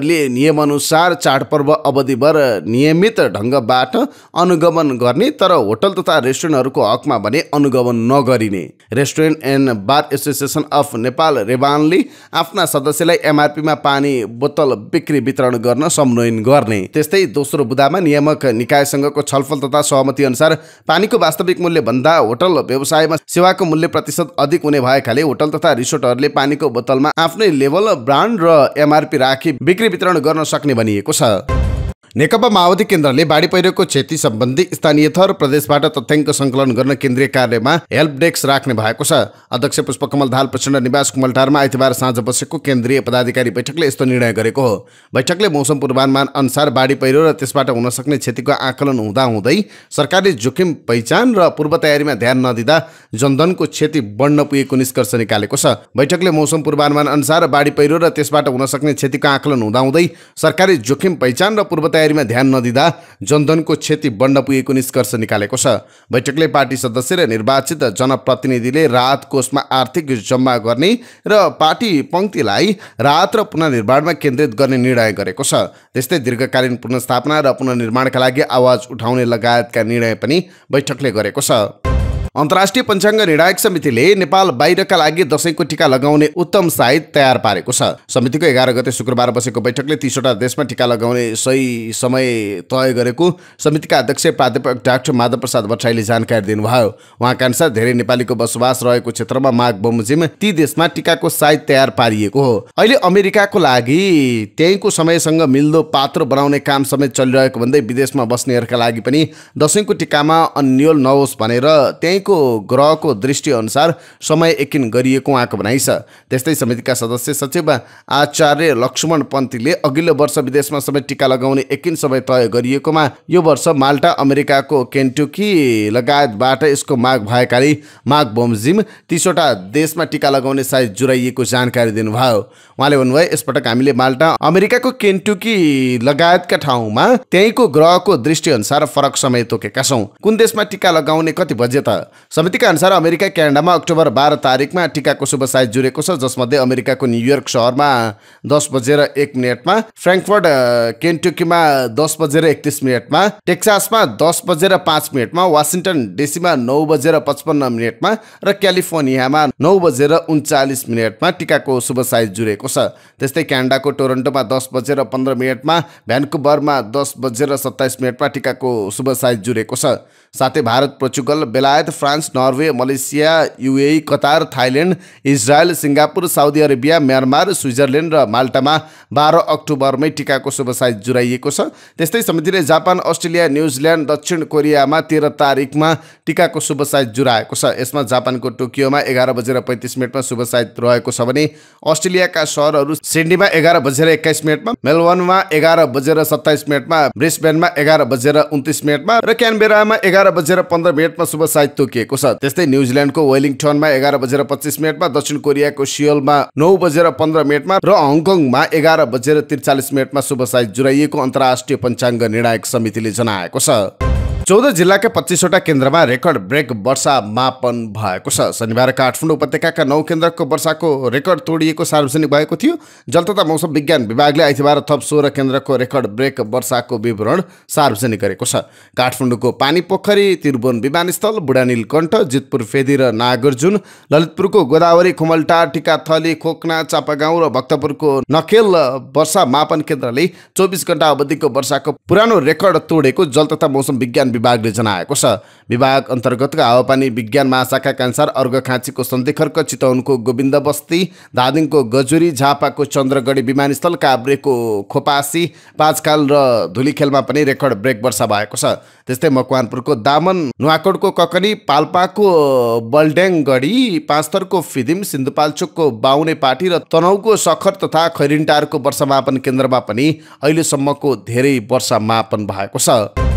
नियमअनुसार चाडपर्व अवधिभर नियमित ढङ्गबाट अनुगमन गर्ने तर होटल तथा रेस्टुरेन्टहरूको हकमा भने अनुगमन नगरिने। Restaurant and bar association of Nepal रेबानले आफ्ना सदस्यलाई एमआरपीमा पानी बोतल बिक्री वितरण गर्न सम्झाउन गर्ने। त्यस्तै दोस्रो बुँदामा नियामक निकायसँगको छलफल तथा सहमति अनुसार पानीको वास्तविक मूल्य भन्दा होटल व्यवसायमा सेवाको मूल्य प्रतिशत अधिक हुने भएकाले होटल तथा रिसोर्टहरूले पानीको बोतलमा आफ्नै लेभल, ब्रान्ड र एमआरपी राखी बिक्री वितरण गर्न सक्ने भनिएको छ। नेकपा माओवादी केन्द्रले बाढी पहिरोको क्षति सम्बन्धी स्थानीय थर प्रदेशबाट तथ्याङ्क सङ्कलन गर्न केन्द्रीय कार्यालयमा हेल्प डेस्क राख्ने भएको छ। अध्यक्ष पुष्पकमल दाहाल प्रचण्ड निवास कुमलटारमा आइतबार साँझ बसेको केन्द्रीय पदाधिकारी बैठकले यस्तो निर्णय गरेको हो। बैठकले मौसम पूर्वानुमान अनुसार बाढी पहिरो र त्यसबाट हुन सक्ने क्षतिको आकलन हुँदाहुँदै सरकारले जोखिम पहिचान र पूर्व तयारीमा ध्यान नदिँदा जनधनको क्षति बढ्न पुगेको निष्कर्ष निकालेको छ। बैठकले मौसम पूर्वानुमान अनुसार बाढी पहिरो र त्यसबाट हुन सक्ने क्षतिको आकलन हुँदाहुँदै सरकारले जोखिम पहिचान र पूर्व तयारीमा ध्यान नदिँदा जनधनको क्षति बढ्न पुगेको निष्कर्ष निकालेको छ। बैठकले पार्टी सदस्य र निर्वाचित जनप्रतिनिधिले राहत कोषमा आर्थिक जम्मा गर्ने र पार्टी पङ्क्तिलाई राहत र पुनर्निर्माणमा केन्द्रित गर्ने निर्णय गरेको छ। त्यस्तै दीर्घकालीन पुनर्स्थापना र पुनर्निर्माणका लागि आवाज उठाउने लगायतका निर्णय पनि बैठकले गरेको छ। अन्तर्राष्ट्रिय पञ्चाङ्ग निर्णायक समितिले नेपाल बाहिरका लागि दशैंको टिका लगाउने उत्तम साइत तयार पारेको छ। समितिको एघार गते शुक्रबार बसेको बैठकले तीसवटा देशमा टिका लगाउने सही समय तय गरेको समितिका अध्यक्ष प्राध्यापक डाक्टर माधव प्रसाद भट्टराईले जानकारी दिनुभयो। उहाँका अनुसार धेरै नेपालीको बसोबास रहेको क्षेत्रमा माघ बमोजिम ती देशमा टिकाको साइत तयार पारिएको हो। अहिले अमेरिकाको लागि त्यहीँको समयसँग मिल्दो पात्रो बनाउने काम समेत चलिरहेको भन्दै विदेशमा बस्नेहरूका लागि पनि दशैंको टिकामा अन्यल नहोस् भनेर त्यही को ग्रहको दृष्टि अनुसार समय एकिन गरिएको उहाँको भनाइ छ। त्यस्तै समितिका सदस्य सचिव आचार्य लक्ष्मण पन्थीले अघिल्लो वर्ष विदेशमा समेत टिका लगाउने एकिन समय तय गरिएकोमा यो वर्ष माल्टा, अमेरिकाको केन्टुकी लगायतबाट यसको माग भएकाले माघ बमोजिम तीसवटा देशमा टिका लगाउने साइज जुराइएको जानकारी दिनुभयो। उहाँले भन्नुभयो, यसपटक हामीले माल्टा, अमेरिकाको केन्टुकी लगायतका ठाउँमा त्यहीँको ग्रहको दृष्टि अनुसार फरक समय तोकेका छौँ। कुन देशमा टिका लगाउने कति बजे त? समितिका अनुसार अमेरिका क्यानाडामा अक्टोबर बाह्र तारिकमा टिकाको शुभ साइज जुरेको छ, जसमध्ये अमेरिकाको न्युयोर्क शहरमा दस बजेर एक मिनटमा, फ्र्याङ्कफर्ट केन्टुकीमा दस बजेर एकतिस मिनटमा, टेक्सासमा दस बजेर पाँच मिनटमा, वासिङटन डिसीमा नौ बजेर पचपन्न मिनटमा र क्यालिफोर्नियामा नौ बजेर उन्चालिस मिनटमा टिकाको शुभ साइज जुरेको छ। त्यस्तै क्यानाडाको टोरन्टोमा दस बजेर पन्ध्र मिनटमा, भ्यान्कुभरमा दस बजेर सत्ताइस मिनटमा टिकाको शुभ साइज जुरेको छ। साथै भारत, पोर्चुगल, बेलायत, France, Norway, Malaysia, UAE, Qatar, Thailand, Israel, Singapore, Saudi Arabia, Myanmar, Switzerland र माल्टामा बाह्र अक्टोबरमै टिकाको शुभ साइज जुराइएको छ। त्यस्तै समितिले जापान, अस्ट्रेलिया, न्युजिल्यान्ड, दक्षिण कोरियामा तेह्र तारिकमा टिकाको शुभ साइज जुराएको छ। यसमा जापानको टोकियोमा एघार बजेर पैँतिस मिनटमा शुभ साइज रहेको छ भने अस्ट्रेलियाका सहरहरू सिडनीमा एघार बजेर एक्काइस मिनटमा, मेलबर्नमा एघार बजेर सत्ताइस मिनटमा, ब्रिस्बेनमा एघार बजेर उन्तिस मिनटमा र क्यानबेरामा एघार बजेर पन्ध्र मिनटमा शुभ साइज तोकिएको छ। त्यस्तै न्युजिल्यान्डको वेलिङटनमा एघार बजेर पच्चिस मिनटमा, दक्षिण कोरियाको सियोलमा नौ बजेर पन्ध्र मिनटमा र हङकङमा एघार बजेर त्रिचालिस मिनटमा शुभ साइज जुराइएको अन्तर्राष्ट्रिय पञ्चाङ्ग निर्णायक समितिले जनाएको छ। चौध जिल्लाका पच्चिसवटा केन्द्रमा रेकर्ड ब्रेक वर्षा मापन भएको छ। शनिबार काठमाडौँ उपत्यकाका नौ केन्द्रको वर्षाको रेकर्ड तोडिएको सार्वजनिक भएको थियो। जल तथा मौसम विज्ञान विभागले आइतबार थप सोह्र केन्द्रको रेकर्ड ब्रेक वर्षाको विवरण सार्वजनिक गरेको छ। काठमाडौँको पानी पोखरी, त्रिभुवन विमानस्थल, बुढानीलकण्ठ, जितपुर फेदी र नागार्जुन, ललितपुरको गोदावरी, खुमलटार, टिकाथली, खोकना, चापागाउँ र भक्तपुरको नखेल वर्षा मापन केन्द्रले चौबिस घण्टा अवधिको वर्षाको पुरानो रेकर्ड तोडेको जल तथा मौसम विज्ञान विभागले जनाएको छ। विभाग अन्तर्गतको हावापानी विज्ञान महाशाखाका अनुसार अर्घखाँचीको सन्धिखर्क, चितवनको गोविन्द बस्ती, धादिङको गजुरी, झापाको चन्द्रगढी विमानस्थल, काभ्रेको खोपासी, पाँचखाल र धुलीखेलमा पनि रेकर्ड ब्रेक वर्षा भएको छ। त्यस्तै मकवानपुरको दामन, नुवाकोटको ककनी, पाल्पाको बल्ड्याङगढी, पाँचथरको फिदिम, सिन्धुपाल्चोकको बाहुनेपाटी र तनहुको सखर तथा खैरिन्टारको वर्षा मापन केन्द्रमा पनि अहिलेसम्मको धेरै वर्षा मापन भएको छ।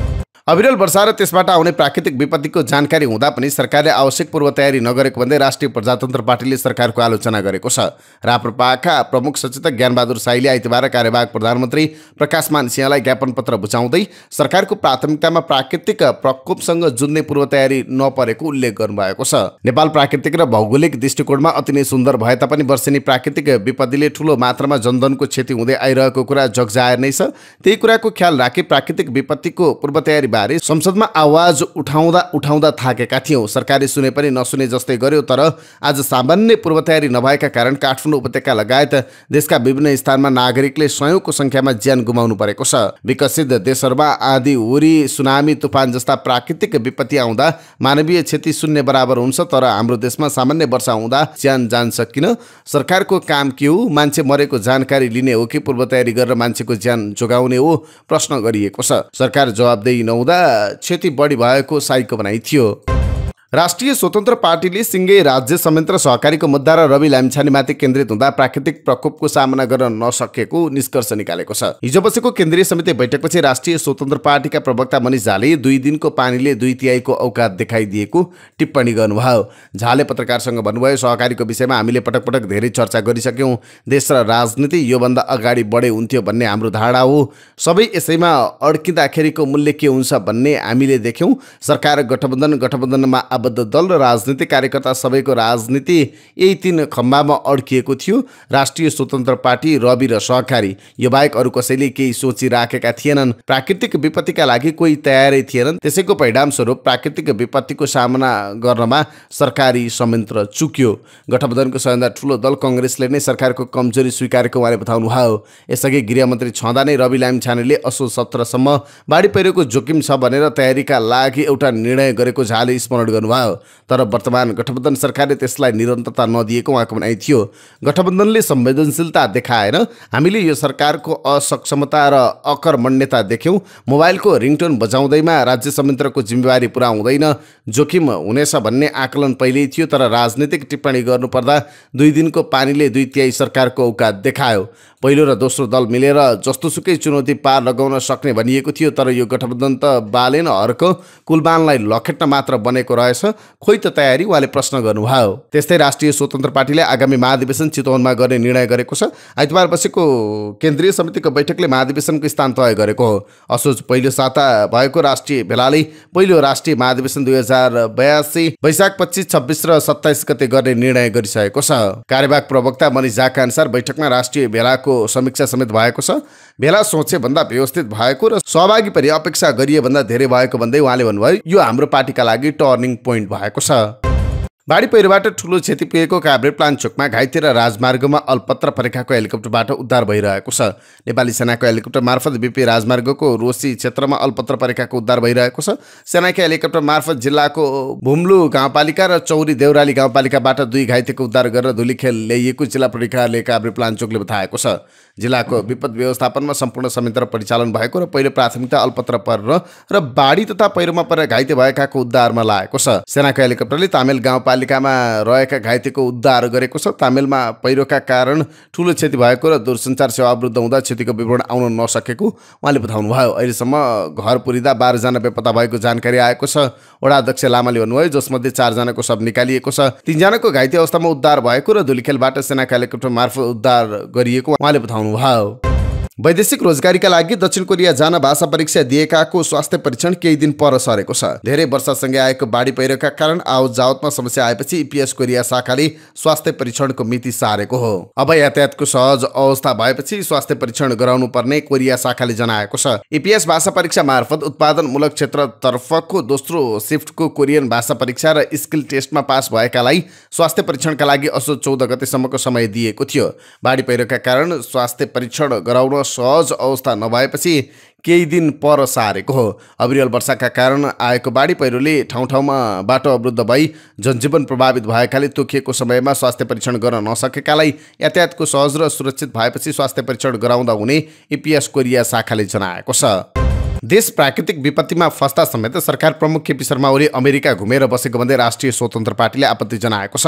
अविरल वर्षा र त्यसबाट आउने प्राकृतिक विपत्तिको जानकारी हुँदा पनि सरकारले आवश्यक पूर्व तयारी नगरेको भन्दै राष्ट्रिय प्रजातन्त्र पार्टीले सरकारको आलोचना गरेको छ। राप्रपाका प्रमुख सचेतक ज्ञानबहादुर साईले आइतबार कार्यवाहक प्रधानमन्त्री प्रकाशमान सिंहलाई ज्ञापन पत्र बुझाउँदै सरकारको प्राथमिकतामा प्राकृतिक प्रकोपसँग जुझ्ने पूर्व तयारी नपरेको उल्लेख गर्नुभएको छ। नेपाल प्राकृतिक र भौगोलिक दृष्टिकोणमा अति नै सुन्दर भए तापनि वर्षेनी प्राकृतिक विपत्तिले ठूलो मात्रामा जनधनको क्षति हुँदै आइरहेको कुरा जगजाहेर नै छ। त्यही कुराको ख्याल राखी प्राकृतिक विपत्तिको पूर्व तयारी बारे संसदमा आवाज उठाउँदा उठाउँदा थाकेका थियौं। सरकारले सुने पनि नसुने जस्तै गर्यो। तर आज सामान्य पूर्व तयारी नभएका कारण काठमाडौँ उपत्यका लगायत देशका विभिन्न स्थानमा नागरिकले सयौंको संख्यामा ज्यान गुमाउनु परेको छ। विकसित देशहरूमा आँधी, हुरी, सुनामी, तुफान जस्ता प्राकृतिक विपत्ति आउँदा मानवीय क्षति शून्य बराबर हुन्छ। तर हाम्रो देशमा सामान्य वर्षा हुँदा ज्यान जान्छ किन? सरकारको काम के हो? मान्छे मरेको जानकारी लिने हो कि पूर्व तयारी गरेर मान्छेको ज्यान जोगाउने हो? प्रश्न गरिएको छ। सरकार जवाबदेही नहुँदा क्षति बढी भएको साईको भनाइ थियो। राष्ट्रिय स्वतन्त्र पार्टीले सिंगै राज्य संयन्त्र सहकारीको मुद्दा र रवि लामिछानेमाथि केन्द्रित हुँदा प्राकृतिक प्रकोपको सामना गर्न नसकेको निष्कर्ष निकालेको छ। हिजो बसेको केन्द्रीय समिति बैठकपछि राष्ट्रिय स्वतन्त्र पार्टीका प्रवक्ता मनिष झाले दुई दिनको पानीले दुई तिहाईको औकात देखाइदिएको टिप्पणी गर्नुभयो। झाले पत्रकारसँग भन्नुभयो, सहकारीको विषयमा हामीले पटक पटक धेरै चर्चा गरिसक्यौं। देश र राजनीति योभन्दा अगाडि बढे हुन्थ्यो भन्ने हाम्रो धारणा हो। सबै यसैमा अड्किँदाखेरिको मूल्य के हुन्छ भन्ने हामीले देख्यौं। सरकार गठबन्धन, गठबन्धनमा आबद्ध दल र राजनीतिक कार्यकर्ता सबैको राजनीति यही तीन खम्बामा अड्किएको थियो। राष्ट्रिय स्वतन्त्र पार्टी, रवि र सहकारी, यो बाहेक अरू कसैले केही सोचिराखेका थिएनन्। प्राकृतिक विपत्तिका लागि कोही तयारै थिएनन्। त्यसैको परिणामस्वरूप प्राकृतिक विपत्तिको सामना गर्नमा सरकारी संयन्त्र चुक्यो। गठबन्धनको सबैभन्दा ठूलो दल कांग्रेसले नै सरकारको कमजोरी स्वीकारेको उहाँले बताउनुभयो। यसअघि गृहमन्त्री छँदा नै रवि लामिछानेले असोज सत्रसम्म बाढी पहिरोको जोखिम छ भनेर तयारीका लागि एउटा निर्णय गरेको झाले स्मरण गर्नुभयो। तर वर्तमान गठबन्धन सरकारले त्यसलाई निरन्तरता नदिएको उहाँको भनाइ थियो। गठबन्धनले संवेदनशीलता देखाएन। हामीले यो सरकारको असक्षमता र अकर्मण्यता देख्यौं। मोबाइलको रिङटोन बजाउँदैमा राज्य संयन्त्रको जिम्मेवारी पुरा हुँदैन, जोखिम हुनेछ भन्ने आकलन पहिल्यै थियो। तर राजनीतिक टिप्पणी गर्नुपर्दा दुई दिनको पानीले दुई तिहाई सरकारको औकात देखायो। पहिलो र दोस्रो दल मिलेर जस्तोसुकै चुनौती पार लगाउन सक्ने भनिएको थियो। तर यो गठबन्धन त बालेन हर्क कुलबानलाई लखेट्न मात्र बनेको रहेछ। खोइ त तयारी? उहाँले प्रश्न गर्नुभयो। त्यस्तै राष्ट्रिय स्वतन्त्र पार्टीले आगामी महाधिवेशन चितवनमा गर्ने निर्णय गरेको छ। आइतबार बसेको केन्द्रीय समितिको बैठकले महाधिवेशनको स्थान तय गरेको हो। असोज पहिलो साता भएको राष्ट्रिय भेलाले पहिलो राष्ट्रिय महाधिवेशन दुई हजार बयासी वैशाख पच्चीस, छब्बीस र सत्ताइस गते गर्ने निर्णय गरिसकेको छ। कार्यवाहक प्रवक्ता मनिष झाका अनुसार बैठकमा राष्ट्रिय भेलाको समीक्षा समेत भएको छ। भेला सोचे भन्दा व्यवस्थित भएको र सहभागी परि अपेक्षा गरिए भन्दा धेरै भएको भन्दै उहाँले भन्नुभयो, यो हाम्रो पार्टीका लागि टर्निङ पोइन्ट भएको छ। बाढी पहिरोबाट ठूलो क्षति पुगेको काभ्रे प्लान्चोकमा घाइते र राजमार्गमा अल्पत्र परेकाको हेलिकप्टरबाट उद्धार भइरहेको छ। नेपाली सेनाको हेलिकप्टर मार्फत बीपी राजमार्गको रोसी क्षेत्रमा अल्पत्र परेकाको उद्धार भइरहेको छ। सेनाका हेलिकप्टर मार्फत जिल्लाको भुम्लु गाउँपालिका र चौरी देउराली गाउँपालिकाबाट दुई घाइतेको उद्धार गरेर धुलीखेल ल्याइएको जिल्ला प्रहरी कार्यालय काभ्रे प्लान्चोकले बताएको छ। जिल्लाको विपद व्यवस्थापनमा सम्पूर्ण संयन्त्र परिचालन भएको र पहिलो प्राथमिकता अल्पत्र परेर र बाढी तथा पहिरोमा परेर घाइते भएकाको उद्धारमा लागेको छ। सेनाको हेलिकप्टरले तामेल गाउँपालिकामा रहेका घाइतेको उद्धार गरेको छ। तामेलमा पहिरोका कारण ठूलो क्षति भएको र दूरसञ्चार सेवा अवरुद्ध हुँदा क्षतिको विवरण आउन नसकेको उहाँले बताउनुभयो। अहिलेसम्म घर पुरिँदा बाह्रजना बेपत्ता भएको जानकारी आएको छ। वडा अध्यक्ष लामाले भन्नुभयो, जसमध्ये चारजनाको शव निकालिएको छ। तीनजनाको घाइते अवस्थामा उद्धार भएको र धुलीखेलबाट सेनाका हेलिकप्टर मार्फत उद्धार गरिएको उहाँले बताउनुभयो। वैदेशिक रोजगारीका लागि दक्षिण कोरिया जान भाषा परीक्षा दिएकाको स्वास्थ्य परीक्षण केही दिन पर सरेको छ। धेरै वर्षसँगै आएको बाढी पहिरोका कारण आवत जावतमा समस्या आएपछि इपिएस कोरिया शाखाले स्वास्थ्य परीक्षणको मिति सारेको हो। अब यातायातको सहज अवस्था भएपछि स्वास्थ्य परीक्षण गराउनु पर्ने कोरिया शाखाले जनाएको छ। इपिएस भाषा परीक्षा मार्फत उत्पादनमूलक क्षेत्रतर्फको दोस्रो शिफ्टको कोरियन भाषा परीक्षा र स्किल टेस्टमा पास भएकालाई स्वास्थ्य परीक्षणका लागि असोज चौध गतेसम्मको समय दिएको थियो। बाढी पहिरोका कारण स्वास्थ्य परीक्षण गराउन सहज अवस्था नभएपछि केही दिन पर सारेको हो। अविरल वर्षाका कारण आएको बाढी पहिरोले ठाउँ ठाउँमा बाटो अवरुद्ध भई जनजीवन प्रभावित भएकाले तोकिएको समयमा स्वास्थ्य परीक्षण गर्न नसकेकालाई यातायातको सहज र सुरक्षित भएपछि स्वास्थ्य परीक्षण गराउँदा हुने इपिएस कोरिया शाखाले जनाएको छ। देश प्राकृतिक विपत्तिमा फस्दा समेत सरकार प्रमुख केपी शर्मा ओली अमेरिका घुमेर बसेको भन्दै राष्ट्रिय स्वतन्त्र पार्टीले आपत्ति जनाएको छ।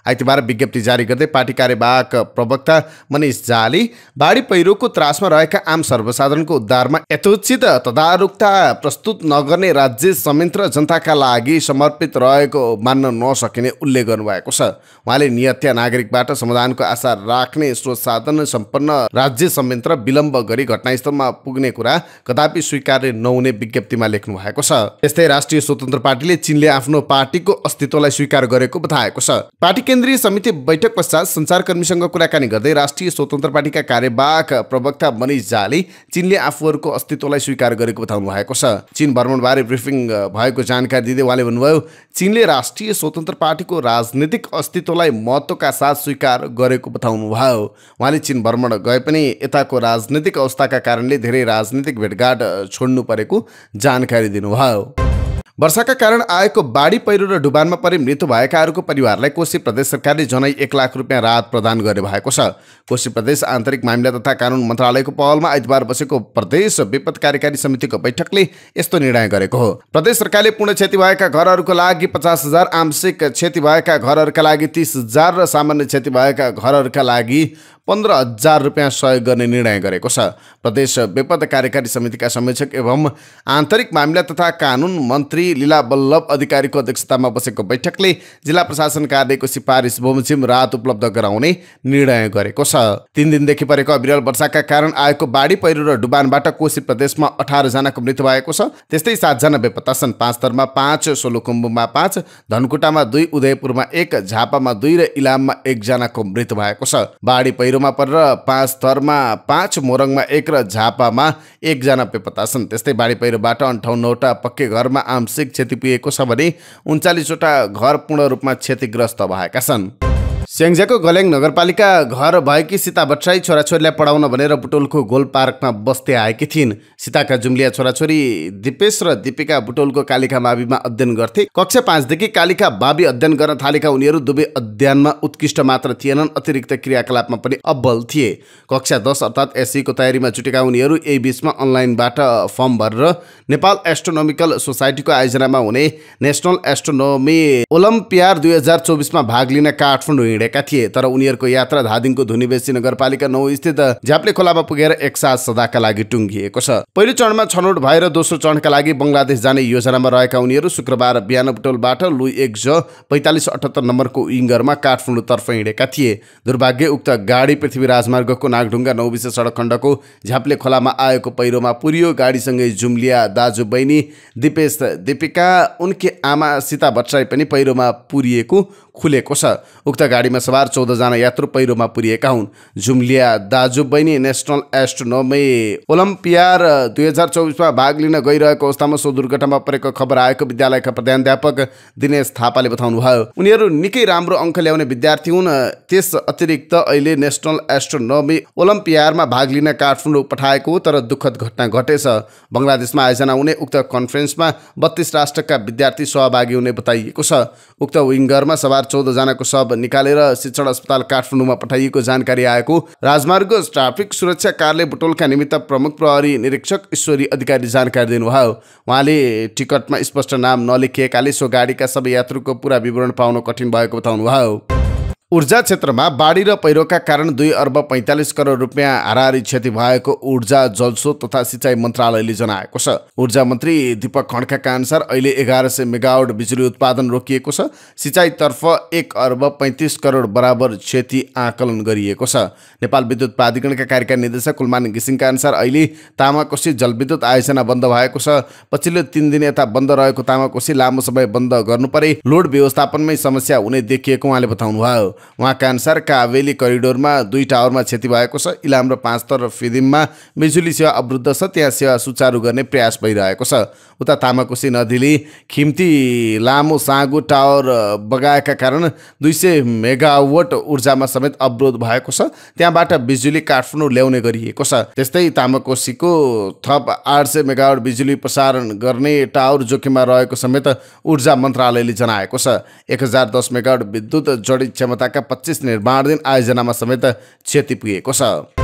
आइतबार विज्ञप्ति जारी गर्दै पार्टी कार्यवाहक प्रवक्ता मनिष झाले बाढी पहिरोको त्रासमा रहेका आम सर्वसाधारणको उद्धारमा यथोचित तदारुकता प्रस्तुत नगर्ने राज्य संयन्त्र जनताका लागि समर्पित रहेको मान्न नसकिने उल्लेख गर्नुभएको छ। उहाँले नियत्या नागरिकबाट समाधानको आशा राख्ने स्रोत साधन सम्पन्न राज्य संयन्त्र विलम्ब गरी घटनास्थलमा पुग्ने कुरा कदापि स्वीकार्य नहुने विज्ञप्तिमा लेख्नु भएको छ। त्यस्तै राष्ट्रिय स्वतन्त्र पार्टीले चीनले आफ्नो पार्टीको अस्तित्वलाई स्वीकार गरेको बताएको छ। पार्टी केन्द्रीय समिति बैठक पश्चात सञ्चारकर्मीसँग कुराकानी गर्दै राष्ट्रिय स्वतन्त्र पार्टीका कार्यवाहक प्रवक्ता मनिष झाले चीनले आफूहरूको अस्तित्वलाई स्वीकार गरेको बताउनु भएको छ। चीन भ्रमणबारे ब्रिफिङ भएको जानकारी दिँदै उहाँले भन्नुभयो, चीनले राष्ट्रिय स्वतन्त्र पार्टीको राजनीतिक अस्तित्वलाई महत्त्वका साथ स्वीकार गरेको बताउनु भयो। उहाँले चीन भ्रमण गए पनि यताको राजनीतिक अवस्थाका कारणले धेरै राजनीतिक भेटघाट छोड्नु परेको जानकारी दिनुभयो। वर्षाका कारण आएको बाढी पहिरो र डुबानमा परि मृत्यु भएकाहरूको परिवारलाई कोशी प्रदेश सरकारले जनै एक लाख रुपियाँ राहत प्रदान गरे भएको छ। कोशी प्रदेश आन्तरिक मामिला तथा कानुन मन्त्रालयको पहलमा आइतबार बसेको प्रदेश विपद कार्यकारी समितिको बैठकले यस्तो निर्णय गरेको हो। प्रदेश सरकारले पूर्ण क्षति भएका घरहरूको लागि पचास हजार, आंशिक क्षति भएका घरहरूका लागि तीस हजार र सामान्य क्षति भएका घरहरूका लागि पन्ध्र हजार रुपियाँ सहयोग गर्ने निर्णय गरेको छ। प्रदेश विपद कार्यकारी समितिका संयोजक एवं आन्तरिक मामिला तथा कानुन मन्त्री लीला बल्लभ अधिकारीको अध्यक्षतामा बसेको बैठकले जिल्ला प्रशासन कार्यालयको सिफारिस बमोजिम राहत उपलब्ध गराउने निर्णय गरेको छ। तीन दिनदेखि परेको अविरल वर्षाका कारण आएको बाढी पहिरो र डुबानबाट कोशी प्रदेशमा अठार जनाको मृत्यु भएको छ। त्यस्तै सातजना बेपत्ता छन्। पाँच थरमा पाँच, सोलुखुम्बुमा पाँच, धनकुटामा दुई, उदयपुरमा एक, झापामा दुई र इलाममा एकजनाको मृत्यु भएको छ। बाढी पहिरोमा परेर पाँच थरमा पाँच, मोरङमा एक र झापामा एकजना बेपत्ता छन्। त्यस्तै बाढी पहिरोबाट अन्ठाउन्नवटा पक्के घरमा आंशिक क्षति पुगेको छ भने उन्चालिसवटा घर पूर्ण रूपमा क्षतिग्रस्त भएका छन्। स्याङ्जाको गल्याङ नगरपालिका घर भएकी सीता भट्टराई छोराछोरीलाई पढाउन भनेर बुटोलको गोल पार्कमा बस्दै आएकी थिइन्। सीताका जुम्लिया छोराछोरी दिपेश र दीपिका बुटोलको कालिका माविमा अध्ययन गर्थे। कक्षा पाँचदेखि कालिका मावि अध्ययन गर्न थालेका उनीहरू दुवै अध्ययनमा उत्कृष्ट मात्र थिएनन्, अतिरिक्त क्रियाकलापमा पनि अब्बल थिए। कक्षा दस अर्थात् एससीको तयारीमा जुटेका उनीहरू यही बीचमा अनलाइनबाट फर्म भरेर नेपाल एस्ट्रोनोमिकल सोसाइटीको आयोजनामा हुने नेसनल एस्ट्रोनोमी ओलम्पियाड दुई हजार चौबिसमा भाग लिन काठमाडौँ हिँडेका थिए। तर उनीहरूको यात्रा धादिङको धुनीबेसी नगरपालिका नौ स्थित झ्याप्ले खोलामा पुगेर एकसाथ सदाका लागि टुङ्गिएको छ। पहिलो चरणमा छनौट भएर दोस्रो चरणका लागि बङ्गलादेश जाने योजनामा रहेका उनीहरू शुक्रबार बिहान बुटोलबाट लुई एक ज पैँतालिस अठहत्तर नम्बरको विङ्गरमा काठमाडौँतर्फ हिँडेका थिए। दुर्भाग्य उक्त गाडी पृथ्वी राजमार्गको नागढुङ्गा नौ विशेष सडक खण्डको झ्याप्ले खोलामा आएको पहिरोमा पुर्यो। गाडीसँगै जुम्लिया दाजु बहिनी दिपेश दीपिका, उनकी आमा सीता भट्टराई पनि पहिरोमा पुरिएको खुलेको छ। उक्त गाडीमा सवार चौधजना यात्रु पहिरोमा पुरिएका हुन्। जुम्लिया दाजु बहिनी नेसनल एस्ट्रोनोमी ओलम्पियाड दुई हजार चौबिसमा भाग लिन गइरहेको अवस्थामा सो दुर्घटनामा परेको खबर आएको विद्यालयका प्रधानाध्यापक दिनेश थापाले बताउनुभयो। उनीहरू निकै राम्रो अङ्क ल्याउने विद्यार्थी हुन्। त्यस अतिरिक्त अहिले नेसनल एस्ट्रोनोमी ओलम्पियाडमा भाग लिन काठमाडौँ पठाएको हो, तर दुःखद घटना घटेछ। बङ्गलादेशमा आयोजना हुने उक्त कन्फरेन्समा बत्तीस राष्ट्रका विद्यार्थी सहभागी हुने बताइएको छ। उक्त विङ्गरमा सवार चौध जनाको शव निकालेर शिक्षण अस्पताल काठमाडौँमा पठाइएको जानकारी आएको राजमार्ग ट्राफिक सुरक्षा कार्यालय बुटोलका निमित्त प्रमुख प्रहरी निरीक्षक ईश्वरी अधिकारी जानकारी दिनुभयो। उहाँले टिकटमा स्पष्ट नाम नलेखिएकाले सो गाडीका सबै यात्रुको पूरा विवरण पाउन कठिन भएको बताउनुभयो। ऊर्जा क्षेत्रमा बाढी र पहिरोका कारण दुई अर्ब पैँतालिस करोड रुपियाँ हाराहारी क्षति भएको ऊर्जा जलस्रोत तथा सिँचाइ मन्त्रालयले जनाएको छ। ऊर्जा मन्त्री दीपक खड्काका अनुसार अहिले एघार सय मेगावाट बिजुली उत्पादन रोकिएको छ। सिँचाइतर्फ एक अर्ब पैँतिस करोड बराबर क्षति आकलन गरिएको छ। नेपाल विद्युत प्राधिकरणका कार्यकारी निर्देशक कुलमान घिसिङका अनुसार अहिले तामाकोशी जलविद्युत आयोजना बन्द भएको छ। पछिल्लो तीन दिन यता बन्द रहेको तामाकोशी लामो समय बन्द गर्नु परे लोड व्यवस्थापनमै समस्या हुने देखिएको उहाँले बताउनुभयो। उहाँका अनुसार कावेली करिडोरमा दुई टावरमा क्षति भएको छ। इलाम र पाँच तर फिदिममा बिजुली सेवा अवरुद्ध छ, त्यहाँ सेवा सुचारू गर्ने प्रयास भइरहेको छ। उता तामाकोशी नदीले खिम्ती लामो साँगो टावर बगाएका कारण दुई सय मेगावाट ऊर्जामा समेत अवरोध भएको छ। त्यहाँबाट बिजुली काठमाडौँ ल्याउने गरिएको छ। त्यस्तै तामाकोशीको थप आठ सय मेगावाट बिजुली प्रसारण गर्ने टावर जोखिममा रहेको समेत ऊर्जा मन्त्रालयले जनाएको छ। एक हजार दस मेगावाट विद्युत जडित क्षमताका पच्चीस निर्माणाधीन आयोजनामा समेत क्षति पुगेको छ।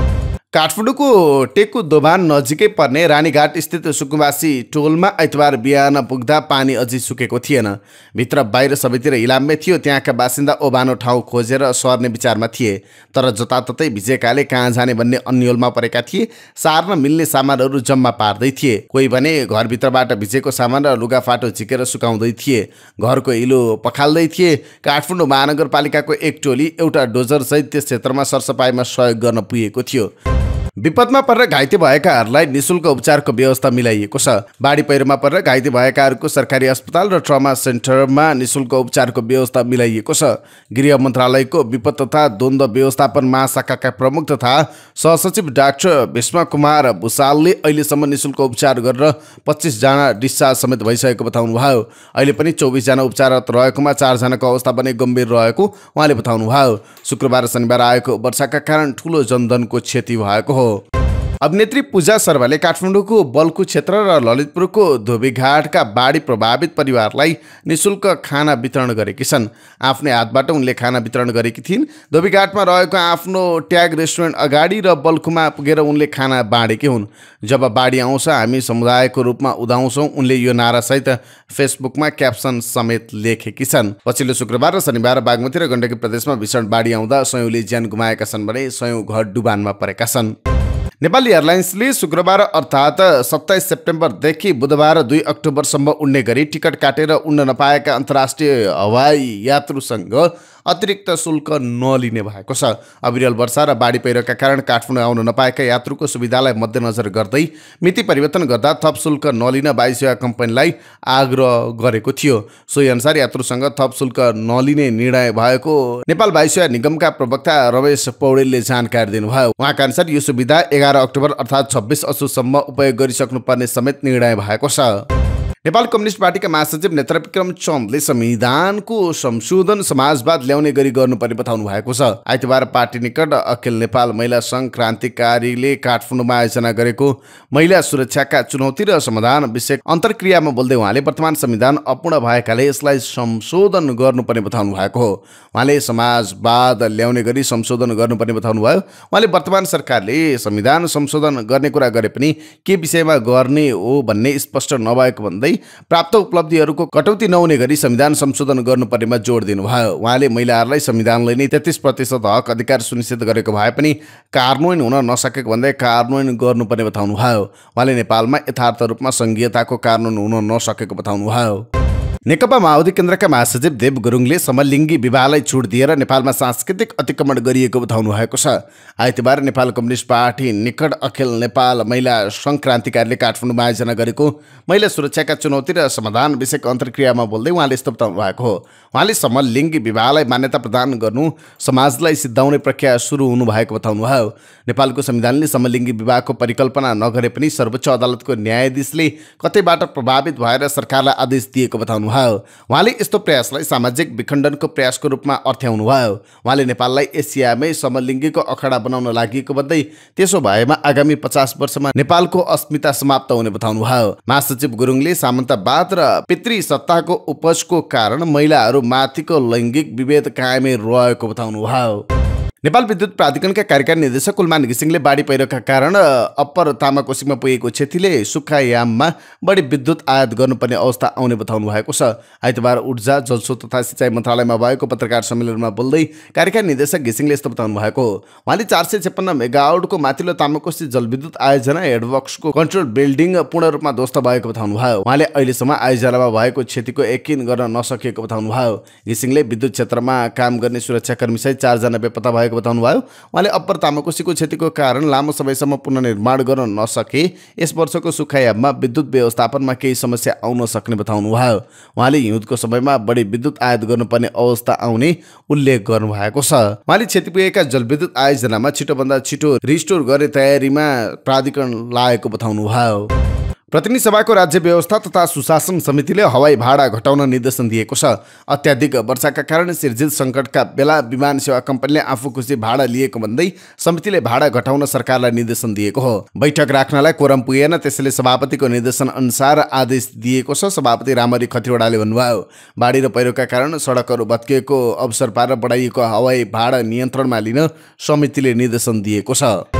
काठमाडौँको टेकु दोभान नजिकै पर्ने रानीघाट स्थित सुकुम्बासी टोलमा आइतबार बिहान पुग्दा पानी अझै सुकेको थिएन। भित्र बाहिर सबैतिर इलाम्मै थियो। त्यहाँका बासिन्दा ओभानो ठाउँ खोजेर सर्ने विचारमा थिए, तर जताततै भिजेकाले कहाँ जाने भन्ने अन्यलमा परेका थिए। सार्न मिल्ने सामानहरू जम्मा पार्दै थिए, कोही भने घरभित्रबाट भिजेको सामान र लुगाफाटो झिकेर सुकाउँदै थिए, घरको इलो पखाल्दै थिए। काठमाडौँ महानगरपालिकाको एक टोली एउटा डोजरसहित त्यस क्षेत्रमा सरसफाइमा सहयोग गर्न पुगेको थियो। विपदमा परेर घाइते भएकाहरूलाई निशुल्क उपचारको व्यवस्था मिलाइएको छ। बाढी पहिरोमा परेर घाइते भएकाहरूको सरकारी अस्पताल र ट्रमा सेन्टरमा निशुल्क उपचारको व्यवस्था मिलाइएको छ। गृह मन्त्रालयको विपद तथा द्वन्द्व व्यवस्थापन महाशाखाका प्रमुख तथा सहसचिव डाक्टर भीष्म कुमार भुषालले अहिलेसम्म निशुल्क उपचार गरेर पच्चिसजना डिस्चार्ज समेत भइसकेको बताउनुभयो। अहिले पनि चौबिसजना उपचाररत रहेकोमा चारजनाको अवस्था पनि गम्भीर रहेको उहाँले बताउनुभयो। शुक्रबार शनिबार आएको वर्षाका कारण ठुलो जनधनको क्षति भएको हो। अभिनेत्री पूजा शर्माले काठमाडौँको बल्कु क्षेत्र र ललितपुरको धोबीघाटका बाढी प्रभावित परिवारलाई निशुल्क खाना वितरण गरेकी छन्। आफ्नै हातबाट उनले खाना वितरण गरेकी थिइन्। धोबीघाटमा रहेको आफ्नो ट्याग रेस्टुरेन्ट अगाडि र बल्कुमा पुगेर उनले खाना बाँडेकी हुन्। जब बाढी आउँछ हामी समुदायको रूपमा उदाउँछौँ, उनले यो नारासहित फेसबुकमा क्याप्सन समेत लेखेकी छन्। पछिल्लो शुक्रबार र शनिबार बागमती र गण्डकी प्रदेशमा भीषण बाढी आउँदा सयौंले ज्यान गुमाएका छन् भने सयौं घर डुबानमा परेका छन्। नेपाली एयरलाइन्सले शुक्रबार अर्थात् सत्ताइस सेप्टेम्बरदेखि बुधबार दुई अक्टोबरसम्म उड्ने गरी टिकट काटेर उड्न नपाएका अन्तर्राष्ट्रिय हवाई यात्रुसँग अतिरिक्त शुल्क नलिने भएको छ। अविरल वर्षा र बाढी पहिरोका कारण काठमाडौँ आउन नपाएका यात्रुको सुविधालाई मध्यनजर गर्दै मिति परिवर्तन गर्दा थप शुल्क नलिन वायुसेवा कम्पनीलाई आग्रह गरेको थियो। सोही अनुसार यात्रुसँग थप शुल्क नलिने निर्णय भएको नेपाल वायुसेवा निगमका प्रवक्ता रमेश पौडेलले जानकारी दिनुभयो। उहाँका अनुसार यो सुविधा एघार अक्टोबर अर्थात् छब्बिस असोजसम्म उपयोग गरिसक्नुपर्ने समेत निर्णय भएको छ। नेपाल कम्युनिस्ट पार्टीका महासचिव नेत्रविक्रम चन्दले संविधानको संशोधन समाजवाद ल्याउने गरी गर्नुपर्ने बताउनु भएको छ। आइतबार पार्टी निकट अखिल नेपाल महिला सङ्घ क्रान्तिकारीले काठमाडौँमा आयोजना गरेको महिला सुरक्षाका चुनौती र समाधान विषयक अन्तर्क्रियामा बोल्दै उहाँले वर्तमान संविधान अपूर्ण भएकाले यसलाई संशोधन गर्नुपर्ने बताउनु भएको हो। उहाँले समाजवाद ल्याउने गरी संशोधन गर्नुपर्ने बताउनुभयो। उहाँले वर्तमान सरकारले संविधान संशोधन गर्ने कुरा गरे पनि के विषयमा गर्ने हो भन्ने स्पष्ट नभएको भन्दै प्राप्त उपलब्धिहरूको कटौती नहुने गरी संविधान संशोधन गर्नुपर्नेमा जोड दिनुभयो। उहाँले महिलाहरूलाई संविधानले नै तेत्तीस प्रतिशत हक अधिकार सुनिश्चित गरेको भए पनि कार्यान्वयन हुन नसकेको भन्दै कार्यान्वयन गर्नुपर्ने बताउनुभयो। उहाँले नेपालमा यथार्थ रूपमा संघीयताको कार्यान्वयन हुन नसकेको बताउनुभयो। नेकपा माओवादी केन्द्रका महासचिव देव गुरुङले समलिङ्गी विवाहलाई छुट दिएर नेपालमा सांस्कृतिक अतिक्रमण गरिएको बताउनु भएको छ। आइतबार नेपाल कम्युनिस्ट पार्टी निकट अखिल नेपाल महिला सङ्घ क्रान्तिकारीले काठमाडौँमा आयोजना गरेको महिला सुरक्षाका चुनौती र समाधान विषयक अन्तर्क्रियामा बोल्दै उहाँले यस्तो बताउनु भएको हो। उहाँले समलिङ्गी विवाहलाई मान्यता प्रदान गर्नु समाजलाई सिद्धाउने प्रक्रिया सुरु हुनु भएको बताउनु भयो। नेपालको संविधानले समलिङ्गी विवाहको परिकल्पना नगरे पनि सर्वोच्च अदालतको न्यायाधीशले कतैबाट प्रभावित भएर सरकारलाई आदेश दिएको बताउनु भयो। उहाँले यस्तो प्रयासलाई सामाजिक विखण्डनको प्रयासको रूपमा अर्थ्याउनु भयो। उहाँले नेपाललाई एसियामै समलिङ्गीको अखडा बनाउन लागि भन्दै त्यसो भएमा आगामी पचास वर्षमा नेपालको अस्मिता समाप्त हुने बताउनु भयो। महासचिव गुरुङले सामन्तवाद र पितृ सत्ताको उपजको कारण महिलाहरू माथिको लैङ्गिक विभेद कायमै रहेको बताउनु भयो। नेपाल विद्युत प्राधिकरणका कार्यकारी निर्देशक कुलमान घिसिङले बाढी पहिरोका कारण अप्पर तामाकोसीमा पुगेको क्षतिले सुक्खायाममा बढी विद्युत आयात गर्नुपर्ने अवस्था आउने बताउनु भएको छ। आइतबार ऊर्जा जलस्रोत तथा सिँचाइ मन्त्रालयमा भएको पत्रकार सम्मेलनमा बोल्दै कार्यकारी निर्देशक घिसिङले यस्तो बताउनु भएको हो। उहाँले चार सय छप्पन्न मेगावाटको माथिल्लो तामाकोसी जलविद्युत आयोजना हेडवर्क्सको कन्ट्रोल बिल्डिङ पूर्ण रूपमा ध्वस्त भएको बताउनु भयो। उहाँले अहिलेसम्म आयोजनामा भएको क्षतिको यकिन गर्न नसकेको बताउनु भयो। घिसिङले विद्युत क्षेत्रमा काम गर्ने सुरक्षाकर्मीसहित चारजना बेपत्ता भएको बताउनु भयो। उहाँले अप्पर तामाकोसीको क्षतिको कारण लामो समयसम्म पुनर्निर्माण गर्न नसके यस वर्षको सुक्खायाममा विद्युत व्यवस्थापनमा केही समस्या आउन सक्ने बताउनु भयो। उहाँले हिउँदको समयमा बढी विद्युत आयात गर्नुपर्ने अवस्था आउने उल्लेख गर्नुभएको छ। उहाँले क्षति पुगेका जलविद्युत आयोजनामा छिटोभन्दा छिटो रिस्टोर गर्ने तयारीमा प्राधिकरण लागेको बताउनु भयो। प्रतिनिधि सभाको राज्य व्यवस्था तथा सुशासन समितिले हवाई भाडा घटाउन निर्देशन दिएको छ। अत्याधिक वर्षाका कारण सिर्जित सङ्कटका बेला विमान सेवा कम्पनीले आफू खुसी भाडा लिएको भन्दै समितिले भाडा घटाउन सरकारलाई निर्देशन दिएको हो। बैठक राख्नलाई कोरम पुगेन, त्यसैले सभापतिको निर्देशन अनुसार आदेश दिएको छ। सभापति रामरी खतिवडाले भन्नुभयो, बाढी र पहिरोका कारण सडकहरू भत्किएको अवसर पारेर बढाइएको हवाई भाडा नियन्त्रणमा लिन समितिले निर्देशन दिएको छ।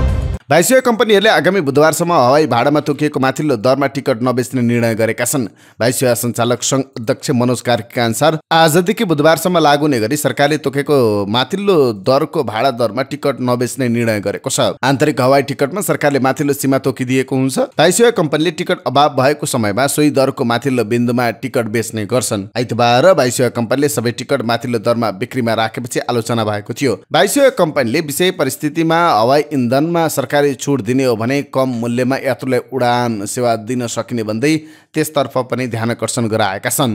वायुसेवा कम्पनीहरूले आगामी बुधबारसम्म हवाई भाडामा तोकिएको माथिल्लो दरमा टिकट नबेच्ने निर्णय गरेका छन्। वायुसेवा सञ्चालक सङ्घ अध्यक्ष मनोज कार्कीका अनुसार आजदेखि बुधबारसम्म लागू हुने गरी सरकारले तोकेको माथिल्लो दरको भाडा दरमा टिकट नबेच्ने निर्णय गरेको छ। आन्तरिक हवाई टिकटमा सरकारले माथिल्लो सीमा तोकिदिएको हुन्छ। वायुसेवा कम्पनीले टिकट अभाव भएको समयमा सोही दरको माथिल्लो बिन्दुमा टिकट बेच्ने गर्छन्। आइतबार वायुसेवा कम्पनीले सबै टिकट माथिल्लो दरमा बिक्रीमा राखेपछि आलोचना भएको थियो। वायुसेवा कम्पनीले विषय परिस्थितिमा हवाई इन्धनमा सरकार छुट दिने हो भने कम मूल्यमा यात्रुलाई उडान सेवा दिन सकिने भन्दै त्यसतर्फ पनि ध्यान आकर्षण गराएका छन्।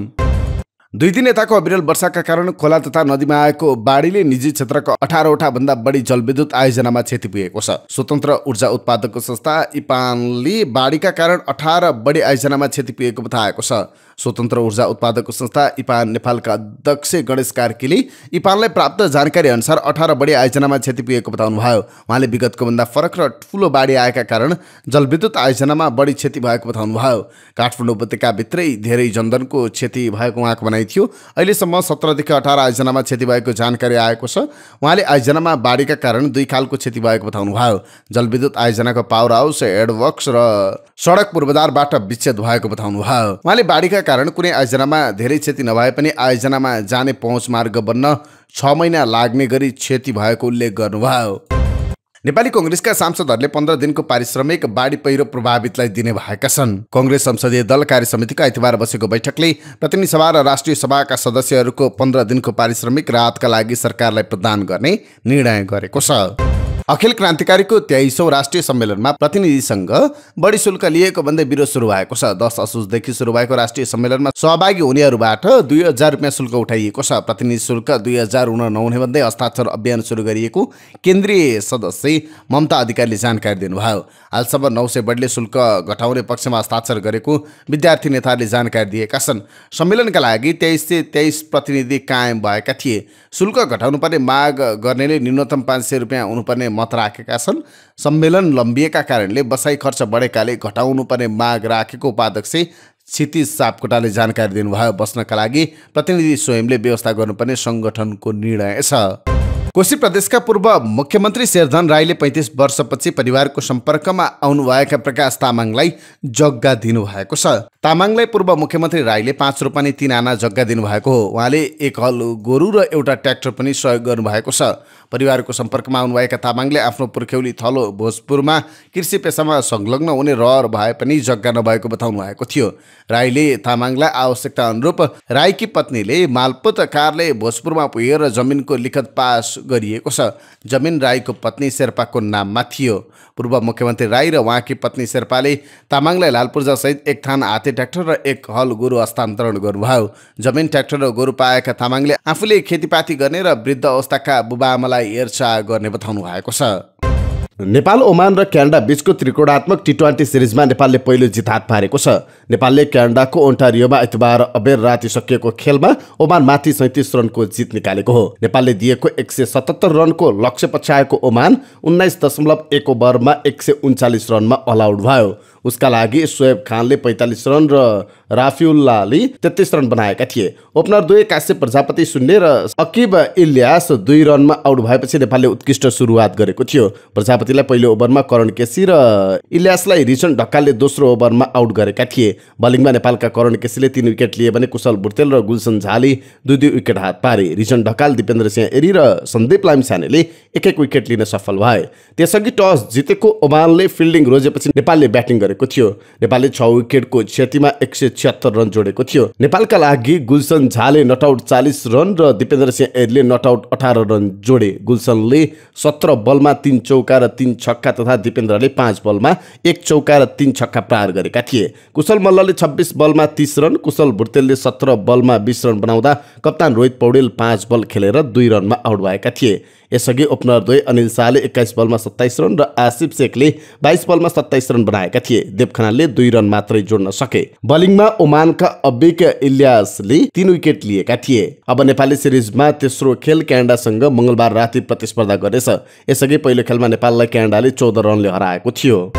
दुई दिन यताको अविरल वर्षाका कारण खोला तथा नदीमा आएको बाढीले निजी क्षेत्रका अठारवटा भन्दा बढी जलविद्युत आयोजनामा क्षति पुगेको छ। स्वतन्त्र ऊर्जा उत्पादक संस्था इपानले बाढीका कारण अठार बढी आयोजनामा क्षति पुगेको बताएको छ। स्वतन्त्र ऊर्जा उत्पादक संस्था इपान नेपालका अध्यक्ष गणेश कार्कीले इपानलाई प्राप्त जानकारी अनुसार अठार बढी आयोजनामा क्षति पुगेको बताउनुभयो। उहाँले विगतको भन्दा फरक र ठुलो बाढी आएका कारण जलविद्युत आयोजनामा बढी क्षति भएको बताउनुभयो। काठमाडौँ उपत्यकाभित्रै धेरै जनधनको क्षति भएको उहाँको भनाइ थियो। अहिलेसम्म सत्रदेखि अठार आयोजनामा क्षति भएको जानकारी आएको छ। उहाँले आयोजनामा बाढीका कारण दुई खालको क्षति भएको बताउनुभयो। जलविद्युत आयोजनाको पावर हाउस, हेडवर्क्स र सडक पूर्वाधारबाट विच्छेद भएको बताउनुभयो। उहाँले बाढीका कारण कुनै आयोजनामा धेरै क्षति नभए पनि आयोजनामा जाने पहुँच मार्ग बन्न छ महिना लाग्ने गरी क्षति भएको उल्लेख गर्नुभयो। नेपाली कांग्रेसका सांसदहरूले पन्ध्र दिनको पारिश्रमिक बाढी पहिरो प्रभावितलाई दिने भएका छन्। कांग्रेस संसदीय दल कार्य समितिको आइतबार बसेको बैठकले प्रतिनिधि सभा र राष्ट्रिय सभाका सदस्यहरूको पन्ध्र दिनको पारिश्रमिक राहतका लागि सरकारलाई प्रदान गर्ने निर्णय गरेको छ। अखिल क्रान्तिकारीको तेइसौं राष्ट्रिय सम्मेलनमा प्रतिनिधिसँग बढी शुल्क लिएको भन्दै विरोध सुरु भएको छ। दस असोजदेखि सुरु भएको राष्ट्रिय सम्मेलनमा सहभागी हुनेहरूबाट दुई हजार रुपियाँ शुल्क उठाइएको छ। प्रतिनिधि शुल्क दुई हजार हुन नहुने भन्दै हस्ताक्षर अभियान सुरु गरिएको केन्द्रीय सदस्य ममता अधिकारीले जानकारी दिनुभयो। हालसम्म नौ सय बढीले शुल्क घटाउने पक्षमा हस्ताक्षर गरेको विद्यार्थी नेताहरूले जानकारी दिएका छन्। सम्मेलनका लागि तेइस सय तेइस प्रतिनिधि कायम भएका थिए। शुल्क घटाउनुपर्ने माग गर्नेले न्यूनतम पाँच सय रुपियाँ हुनुपर्ने मत राखेका छन्। सम्मेलन लम्बिएका कारणले बसाई खर्च बढेकाले घटाउनुपर्ने माग राखेको उपाध्यक्ष क्षितिज सापकोटाले जानकारी दिनुभयो। बस्नका लागि प्रतिनिधि स्वयंले व्यवस्था गर्नुपर्ने संगठनको निर्णय छ। कोशी प्रदेशका पूर्व मुख्यमन्त्री शेरधन राईले पैंतीस वर्षपछि परिवारको सम्पर्कमा आउनुभएका प्रकाश तामाङलाई जग्गा दिनुभएको छ। तामाङलाई पूर्व मुख्यमन्त्री राईले पाँच रोपनी तीन आना जग्गा दिनुभएको हो। उहाँले एक हल गोरु र एउटा ट्र्याक्टर पनि सहयोग गर्नुभएको छ। परिवारको सम्पर्कमा आउनुभएका तामाङले आफ्नो पुर्ख्यौली थलो भोजपुरमा कृषि पेसामा संलग्न हुने रहर भए पनि जग्गा नभएको बताउनु भएको थियो। राईले तामाङलाई आवश्यकता अनुरूप राईकी पत्नीले मालपोत कारले भोजपुरमा पुगेर जमिनको लिखत पास गरिएको छ। जमिन राईको पत्नी शेर्पाको नाममा थियो। पूर्व मुख्यमन्त्री राई र उहाँकी पत्नी शेर्पाले तामाङलाई लालपूर्जा सहित एक थान हाते ट्र्याक्टर र एक हल गोरु हस्तान्तरण गर्नुभयो। जमिन ट्र्याक्टर र गोरु पाएका तामाङले आफूले खेतीपाती गर्ने र वृद्ध अवस्थाका बुबाआमालाई हेरचाह गर्ने बताउनु भएको छ। नेपाल, ओमान र क्यानाडा बीचको त्रिकोणात्मक टी ट्वेन्टी सिरिजमा नेपालले पहिलो जित हात पारेको छ। नेपालले क्यानाडाको ओन्टारियोमा आइतबार अबेर राति सकिएको खेलमा ओमानमाथि सैँतिस रनको जित निकालेको हो। नेपालले दिएको एक सय सतहत्तर रनको लक्ष्य पछ्याएको ओमान उन्नाइस दशमलव एक ओभरमा एक सय उन्चालिस रनमा अल आउट भयो। उसका लागि सोएब खानले पैँतालिस रन र राफिउल्लाले तेत्तीस रन बनाएका थिए। ओपनर दुई काश्यप प्रजापति शून्य र अकिब इलियास दुई रनमा आउट भएपछि नेपालले उत्कृष्ट सुरुवात गरेको थियो। प्रजापतिलाई पहिलो ओभरमा करण केसी र इलियासलाई रिचन ढकालले दोस्रो ओभरमा आउट गरेका थिए। बलिङमा नेपालका करण केसीले तीन विकेट लिए भने कुशल बुर्तेल र गुलसन झाले दुई दुई विकेट हात पारे। रिचन ढकाल, दिपेन्द्र सिंह एरी र सन्दीप लामिछानेले एक एक विकेट लिन सफल भए। त्यसअघि टस जितेको ओमानले फिल्डिङ रोजेपछि नेपालले ब्याटिङ गरेको थियो। नेपालले छ विकेटको क्षतिमा एक सय छिहत्तर रन जोडेको थियो। नेपालका लागि गुलसन झाले नटआउट चालीस रन र दिपेन्द्र सिंह एरीले नटआउट अठार रन जोडे। गुलसनले सत्र बलमा तीन चौका र तीन छक्का तथा दिपेन्द्रले पाँच बलमा एक चौका र तीन छक्का प्रहार गरेका थिए। कुशल मल्लले छब्बीस बलमा तीस रन, कुशल भुर्तेलले सत्र बलमा बीस रन बनाउँदा कप्तान रोहित पौडेल पाँच बल खेलेर दुई रनमा आउट भएका थिए। यसअघि ओपनर दुई अनिल शाहले एक्काइस बलमा सत्ताइस रन र आसिफ शेखले बाइस बलमा सत्ताइस रन बनाएका थिए। देव खनालले दुई रन मात्रै जोड्न सके। बलिङमा ओमानका अबिक इलियासले तीन विकेट लिएका थिए। अब नेपाली सिरिजमा तेस्रो खेल क्यानाडासँग मंगलबार राति प्रतिस्पर्धा गर्नेछ। यसअघि पहिलो खेलमा नेपाललाई क्यानाडाले चौध रनले हराएको थियो।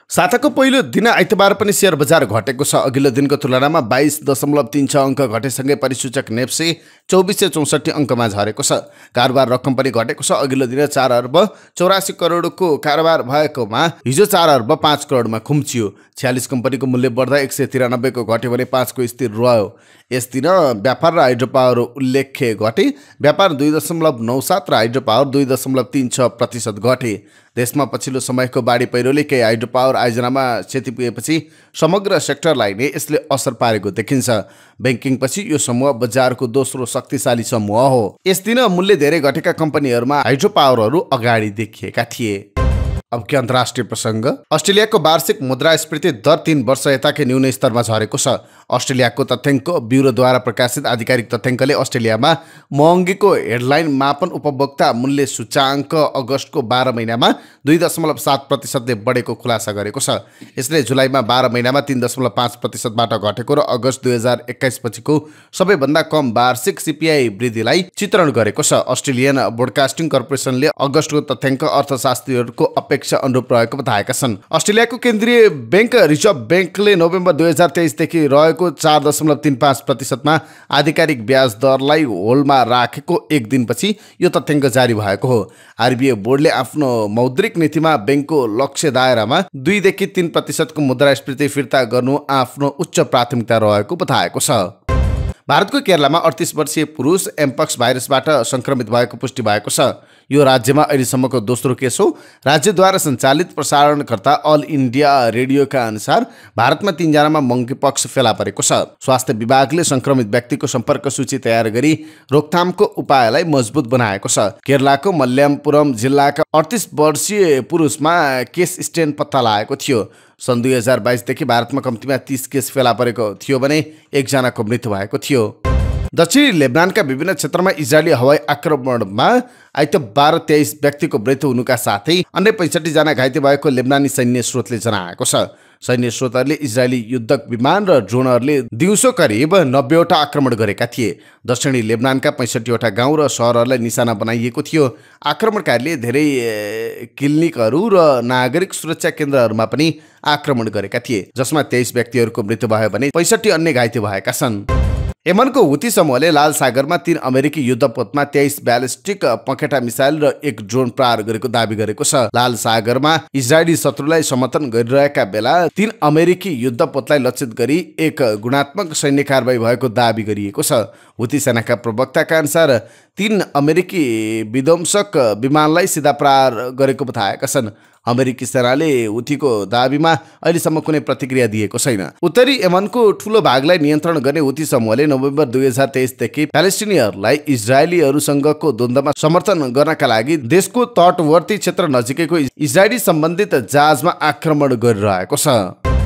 साताको पहिलो दिन आइतबार पनि शेयर बजार घटेको छ। अघिल्लो दिनको तुलनामा बाइस दशमलव तीन छ अङ्क घटेसँगै परिसूचक नेप्से चौबिस सय चौसठी अङ्कमा झरेको छ। कारोबार रकम पनि घटेको छ। अघिल्लो दिन चार अर्ब चौरासी करोडको कारोबार भएकोमा हिजो चार अर्ब पाँच करोडमा खुम्चियो। छ्यालिस कम्पनीको मूल्य बढ्दा एक सय तिरानब्बेको घट्यो भने पाँचको स्थिर रह्यो। यस दिन व्यापार र हाइड्रो पावर उल्लेख्य घटे। व्यापार दुई दशमलव नौ सात र हाइड्रो पावर दुई दशमलव तीन छ प्रतिशत घटे। देशमा पछिल्लो समयको बाढी पहिरोले केही हाइड्रो पावर आयोजनामा क्षति पुगेपछि समग्र सेक्टरलाई नै यसले असर पारेको देखिन्छ। ब्याङ्किङपछि यो समूह बजारको दोस्रो शक्तिशाली समूह हो। यस दिन मूल्य धेरै घटेका कम्पनीहरूमा हाइड्रो पावरहरू अगाडि देखिएका थिए। अब के अन्तर्राष्ट्रिय प्रसङ्ग। अस्ट्रेलियाको वार्षिक मुद्रास्फीति दर तीन वर्ष यताकै न्यून स्तरमा झरेको छ। अस्ट्रेलियाको तथ्याङ्क ब्युरोद्वारा प्रकाशित आधिकारिक तथ्याङ्कले अस्ट्रेलियामा महँगीको हेडलाइन मापन उपभोक्ता मूल्य सूचाङ्क अगस्तको बाह्र महिनामा दुई दशमलव सात प्रतिशतले बढेको खुलासा गरेको छ। यसले जुलाईमा बाह्र महिनामा तीन दशमलव पाँच प्रतिशतबाट घटेको र अगस्त दुई हजार एक्काइस पछिको सबैभन्दा कम वार्षिक सिपिआई वृद्धिलाई चित्रण गरेको छ। अस्ट्रेलियन ब्रोडकास्टिङ कर्पोरेसनले अगस्तको तथ्याङ्क अर्थशास्त्रीहरूको अपेक्षा अनुरूप रहेको बताएका छन्। अस्ट्रेलियाको केन्द्रीय ब्याङ्क रिजर्भ ब्याङ्कले नोभेम्बर दुई हजार तेइसदेखि रहेको चार दशमलव तीन पाँच प्रतिशतमा आधिकारिक ब्याज दरलाई होल्डमा राखेको एक दिनपछि यो तथ्याङ्क जारी भएको हो। आरबिआई बोर्डले आफ्नो मौद्रिक नीतिमा ब्याङ्कको लक्ष्य दायरामा दुईदेखि तीन प्रतिशतको मुद्रास्फीति फिर्ता गर्नु आफ्नो उच्च प्राथमिकता रहेको बताएको छ। भारतको केरलामा अडतिस वर्षीय पुरुष एम्पक्स भाइरसबाट सङ्क्रमित भएको पुष्टि भएको छ। यो राज्यमा अहिलेसम्मको दोस्रो केस हो। राज्यद्वारा सञ्चालित प्रसारणकर्ता अल इन्डिया रेडियोका अनुसार भारतमा तीनजनामा मंकीपक्स फेला परेको छ। स्वास्थ्य विभागले सङ्क्रमित व्यक्तिको सम्पर्क सूची तयार गरी रोकथामको उपायलाई मजबुत बनाएको छ। केरलाको मल्यापुरम जिल्लाका अडतिस वर्षीय पुरुषमा केस स्ट्रेन पत्ता लागेको थियो। सन् दुई हजार बाइसदेखि भारतमा कम्तीमा तीस केस फेला परेको थियो भने एकजनाको मृत्यु भएको थियो। दक्षिणी लेबनानका विभिन्न क्षेत्रमा इजरायली हवाई आक्रमणमा आइतबार तेइस व्यक्तिको मृत्यु हुनुका साथै अन्य पैँसठी जना घाइते भएको लेबनानी सैन्य स्रोतले जनाएको छ। सैन्य स्रोतहरूले इजरायली युद्धक विमान र ड्रोनहरूले दिउँसो करिब नब्बेवटा आक्रमण गरेका थिए। दक्षिणी लेबनानका पैँसठीवटा गाउँ र सहरहरूलाई निशाना बनाइएको थियो। आक्रमणकारीले धेरै क्लिनिकहरू र नागरिक सुरक्षा केन्द्रहरूमा पनि आक्रमण गरेका थिए, जसमा तेइस व्यक्तिहरूको मृत्यु भयो भने पैँसठी अन्य घाइते भएका छन्। यमनको हुती समूहले लाल सागरमा तीन अमेरिकी युद्धपोतमा तेइस ब्यालिस्टिक पखेटा मिसाइल र एक ड्रोन प्रहार गरेको दावी गरेको छ। लाल सागरमा इजरायली शत्रुलाई समर्थन गरिरहेका बेला तीन अमेरिकी युद्धपोतलाई लक्षित गरी एक गुणात्मक सैन्य कारबाही भएको दावी गरिएको छ। हुती सेनाका प्रवक्ताका अनुसार तीन अमेरिकी विध्वंसक विमानलाई सिधा प्रहार गरेको बताएका छन्। अमेरिकी सेनाले हुतीको दावीमा अहिलेसम्म कुनै प्रतिक्रिया दिएको छैन। उत्तरी यमनको ठूलो भागलाई नियन्त्रण गर्ने हुती समूहले नोभेम्बर दुई हजार तेइसदेखि प्यालेस्टिनीहरूलाई इजरायलीहरूसँगको द्वन्द्वमा समर्थन गर्नका लागि देशको तटवर्ती क्षेत्र नजिकैको इजरायली सम्बन्धित जहाजमा आक्रमण गरिरहेको छ।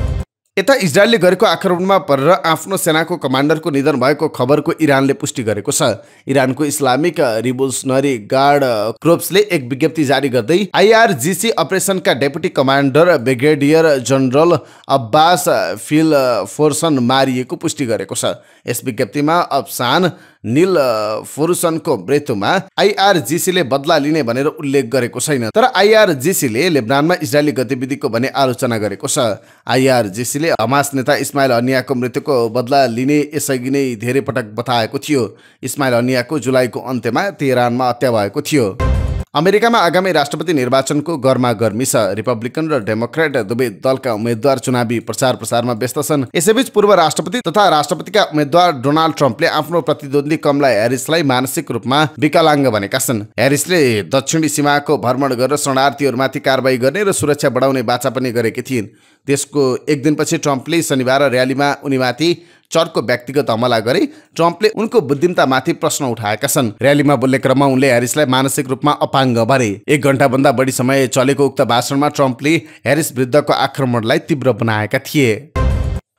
यता इजरायलले गरेको आक्रमणमा परेर आफ्नो सेनाको कमान्डरको निधन भएको खबरको इरानले पुष्टि गरेको छ। इरानको इस्लामिक रिभोल्युसनरी गार्ड क्रोप्सले एक विज्ञप्ति जारी गर्दै आइआरजिसी अपरेसनका deputy commander brigadier general Abbas फिल फोर्सन मारिएको पुष्टि गरेको छ। यस विज्ञप्तिमा अफसान निल फोर्सनको मृत्युमा आइआरजिसीले बदला लिने भनेर उल्लेख गरेको छैन, तर आइआरजिसीले लेबनानमा इजरायली गतिविधिको भने आलोचना गरेको छ। आइआरजिसीले हमास नेता इस्माइल हनियाको मृत्युको बदला लिने यसअघि नै धेरै पटक बताएको थियो। इस्माइल हनियाको जुलाईको अन्त्यमा तेहरानमा हत्या भएको थियो। अमेरिकामा आगामी राष्ट्रपति निर्वाचनको गर्मा गर्मी छ। रिपब्लिकन र डेमोक्रेट दुवै दलका उम्मेद्वार चुनावी प्रचार प्रसारमा व्यस्त छन्। यसैबीच पूर्व राष्ट्रपति तथा राष्ट्रपतिका उम्मेद्वार डोनाल्ड ट्रम्पले आफ्नो प्रतिद्वन्दी कमला ह्यारिसलाई मानसिक रूपमा विकलाङ्ग भनेका छन्। ह्यारिसले दक्षिणी सीमाको भ्रमण गरेर शरणार्थीहरूमाथि कारबाही गर्ने र सुरक्षा बढाउने बाचा पनि गरेकी थिइन्। त्यसको एक दिनपछि ट्रम्पले शनिबार र्यालीमा उनीमाथि चर्को व्यक्तिगत हमला गरे। ट्रम्पले उनको बुद्धिमत्तामाथि प्रश्न उठाएका छन्। र्यालीमा बोल्ने क्रममा उनले ह्यारिसलाई मानसिक रूपमा अपाङ्ग भरे। एक घण्टाभन्दा बढी समय चलेको उक्त भाषणमा ट्रम्पले ह्यारिस विरुद्धको आक्रमणलाई तीव्र बनाएका थिए।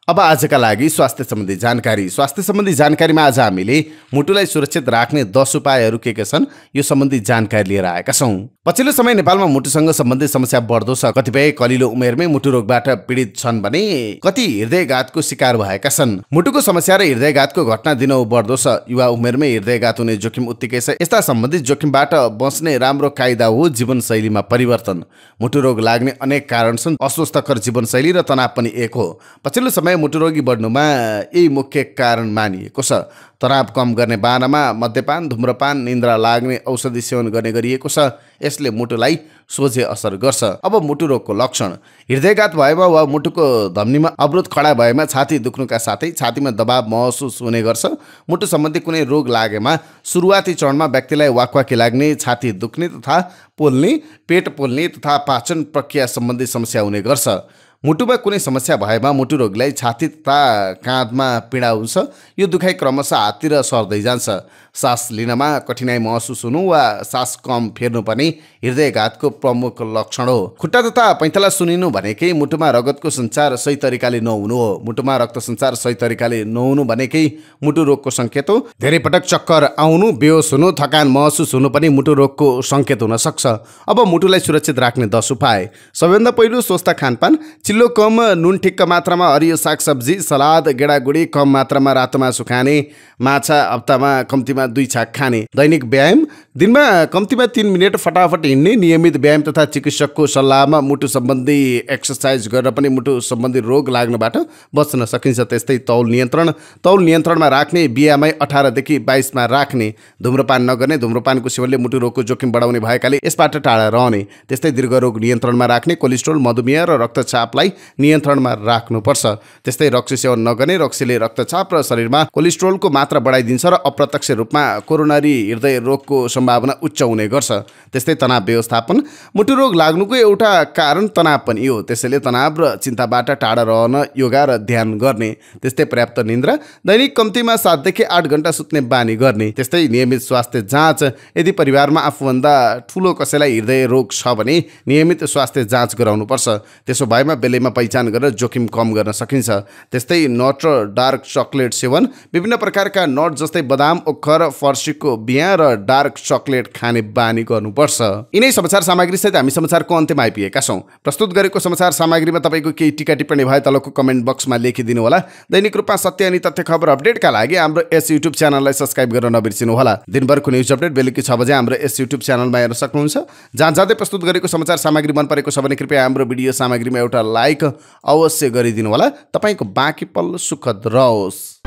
अब आजका लागि स्वास्थ्य सम्बन्धी जानकारी स्वास्थ्य सम्बन्धी जानकारीमा आज हामीले मुटुलाई सुरक्षित राख्ने दस उपायहरू के के छन् यो सम्बन्धी जानकारी लिएर आएका छौं। पछिल्लो समय नेपालमा मुटुसँग सम्बन्धित समस्या बढ्दो छ। कतिपय कलिलो उमेरमै मुटु रोगबाट पीडित छन् भने कति हृदयघातको शिकार भएका छन्। मुटुको समस्या र हृदयघातको घटना दिनहुँ बढ्दो छ। युवा उमेरमै हृदयघात हुने जोखिम उत्तिकै छ। यस्ता सम्बन्धित जोखिमबाट बच्ने राम्रो कायदा हो जीवनशैलीमा परिवर्तन। मुटु रोग लाग्ने अनेक कारण छन्। अस्वस्थकर जीवनशैली र तनाव पनि एक हो। पछिल्लो समय मुटुरोगी बढ्नुमा यही मुख्य कारण मानिएको छ। तनाव कम गर्ने बाहनामा मद्यपान, धुम्रपान, निन्द्रा लाग्ने औषधि सेवन गर्ने गरिएको छ। यसले मुटुलाई सोझे असर गर्छ। अब मुटु रोगको लक्षण हृदयघात भएमा वा मुटुको धमनीमा अवरोध खडा भएमा छाती दुख्नुका साथै छातीमा दबाव महसुस हुने गर्छ। मुटु सम्बन्धी कुनै रोग लागेमा सुरुवाती चरणमा व्यक्तिलाई वाकवाकी लाग्ने, छाती दुख्ने तथा पोल्ने, पेट पोल्ने तथा पाचन प्रक्रिया सम्बन्धी समस्या हुने गर्छ। मुटुमा कुनै समस्या भएमा मुटु रोगीलाई छाती तथा काँधमा पीडा हुन्छ। यो दुखाइ क्रमशः हाततिर सर्दै जान्छ। सास लिनमा कठिनाइ महसुस हुनु वा सास कम फेर्नु पनि हृदयघातको प्रमुख लक्षण हो। खुट्टा तथा पैँताला सुनिनु भनेकै मुटुमा रगतको सञ्चार सही तरिकाले नहुनु हो। मुटुमा रक्त सञ्चार सही तरिकाले नहुनु भनेकै मुटु रोगको सङ्केत हो। धेरै पटक चक्कर आउनु, बेहोस हुनु, थकान महसुस हुनु पनि मुटु रोगको सङ्केत हुन सक्छ। अब मुटुलाई सुरक्षित राख्ने दस उपाय। सबैभन्दा पहिलो स्वस्थ खानपान। चिल्लो कम, नुन ठिक्क मात्रामा, हरियो सागसब्जी, सलाद, गेडागुडी, कम मात्रामा रातो मासु खाने, माछा हप्तामा कम्तीमा दुई छाक खाने। दैनिक व्यायाम। दिनमा कम्तीमा तीन मिनट फटाफट हिँड्ने। नियमित व्यायाम तथा चिकित्सकको सल्लाहमा मुटु सम्बन्धी एक्सर्साइज गरेर पनि मुटु सम्बन्धी रोग लाग्नबाट बच्न सकिन्छ। त्यस्तै तौल नियन्त्रण। तौल नियन्त्रणमा राख्ने, बिएमआई अठारदेखि बाइसमा राख्ने। धुम्रपान नगर्ने। धुम्रपानको सेवनले मुटु रोगको जोखिम बढाउने भएकाले यसबाट टाढा रहने। त्यस्तै दीर्घरोग नियन्त्रणमा राख्ने। कोलेस्ट्रोल, मधुमेह र रक्तचापलाई नियन्त्रणमा राख्नुपर्छ। त्यस्तै रक्सी सेवन नगर्ने। रक्सीले रक्तचाप र शरीरमा कोलेस्ट्रोलको मात्रा बढाइदिन्छ र अप्रत्यक्ष रूपमा कोरोनरी हृदय रोगको सम्भावना उच्च हुने गर्छ। त्यस्तै तनाव व्यवस्थापन। मुटु रोग लाग्नुको एउटा कारण तनाव पनि हो। त्यसैले तनाव र चिन्ताबाट टाढा रहन योगा र ध्यान गर्ने। त्यस्तै पर्याप्त निन्द्रा। दैनिक कम्तीमा सातदेखि आठ घण्टा सुत्ने बानी गर्ने। त्यस्तै नियमित स्वास्थ्य जाँच। यदि परिवारमा आफूभन्दा ठुलो कसैलाई हृदय रोग छ भने नियमित स्वास्थ्य जाँच गराउनुपर्छ। त्यसो भएमा बेलैमा पहिचान गरेर जोखिम कम गर्न सकिन्छ। त्यस्तै नट र डार्क चकलेट सेवन। विभिन्न प्रकारका नट जस्तै बदाम, ओखर, फर्सीको बिया र डार्क चकलेट खाने बानी गर्नुपर्छ। यिनै समाचार सामग्रीसहित हामी समाचारको अन्त्यमा आइपुगेका छौँ। प्रस्तुत गरेको समाचार सामग्रीमा तपाईँको केही टिका टिप्पणी भए तलको कमेन्ट बक्समा लेखिदिनु होला। दैनिक रूपमा सत्य अनि तथ्य खबर अपडेटका लागि हाम्रो यस युट्युब च्यानललाई सब्स्क्राइब गर्न नबिर्सिनु होला। दिनभरको न्युज अपडेट बेलुकी छ बजे हाम्रो यस युट्युब च्यानलमा हेर्न सक्नुहुन्छ। जहाँ जाँदै प्रस्तुत गरेको समाचार सामग्री मन परेको छ भने कृपया हाम्रो भिडियो सामग्रीमा एउटा लाइक अवश्य गरिदिनु होला। तपाईँको बाँकी पल सुखद रहोस्।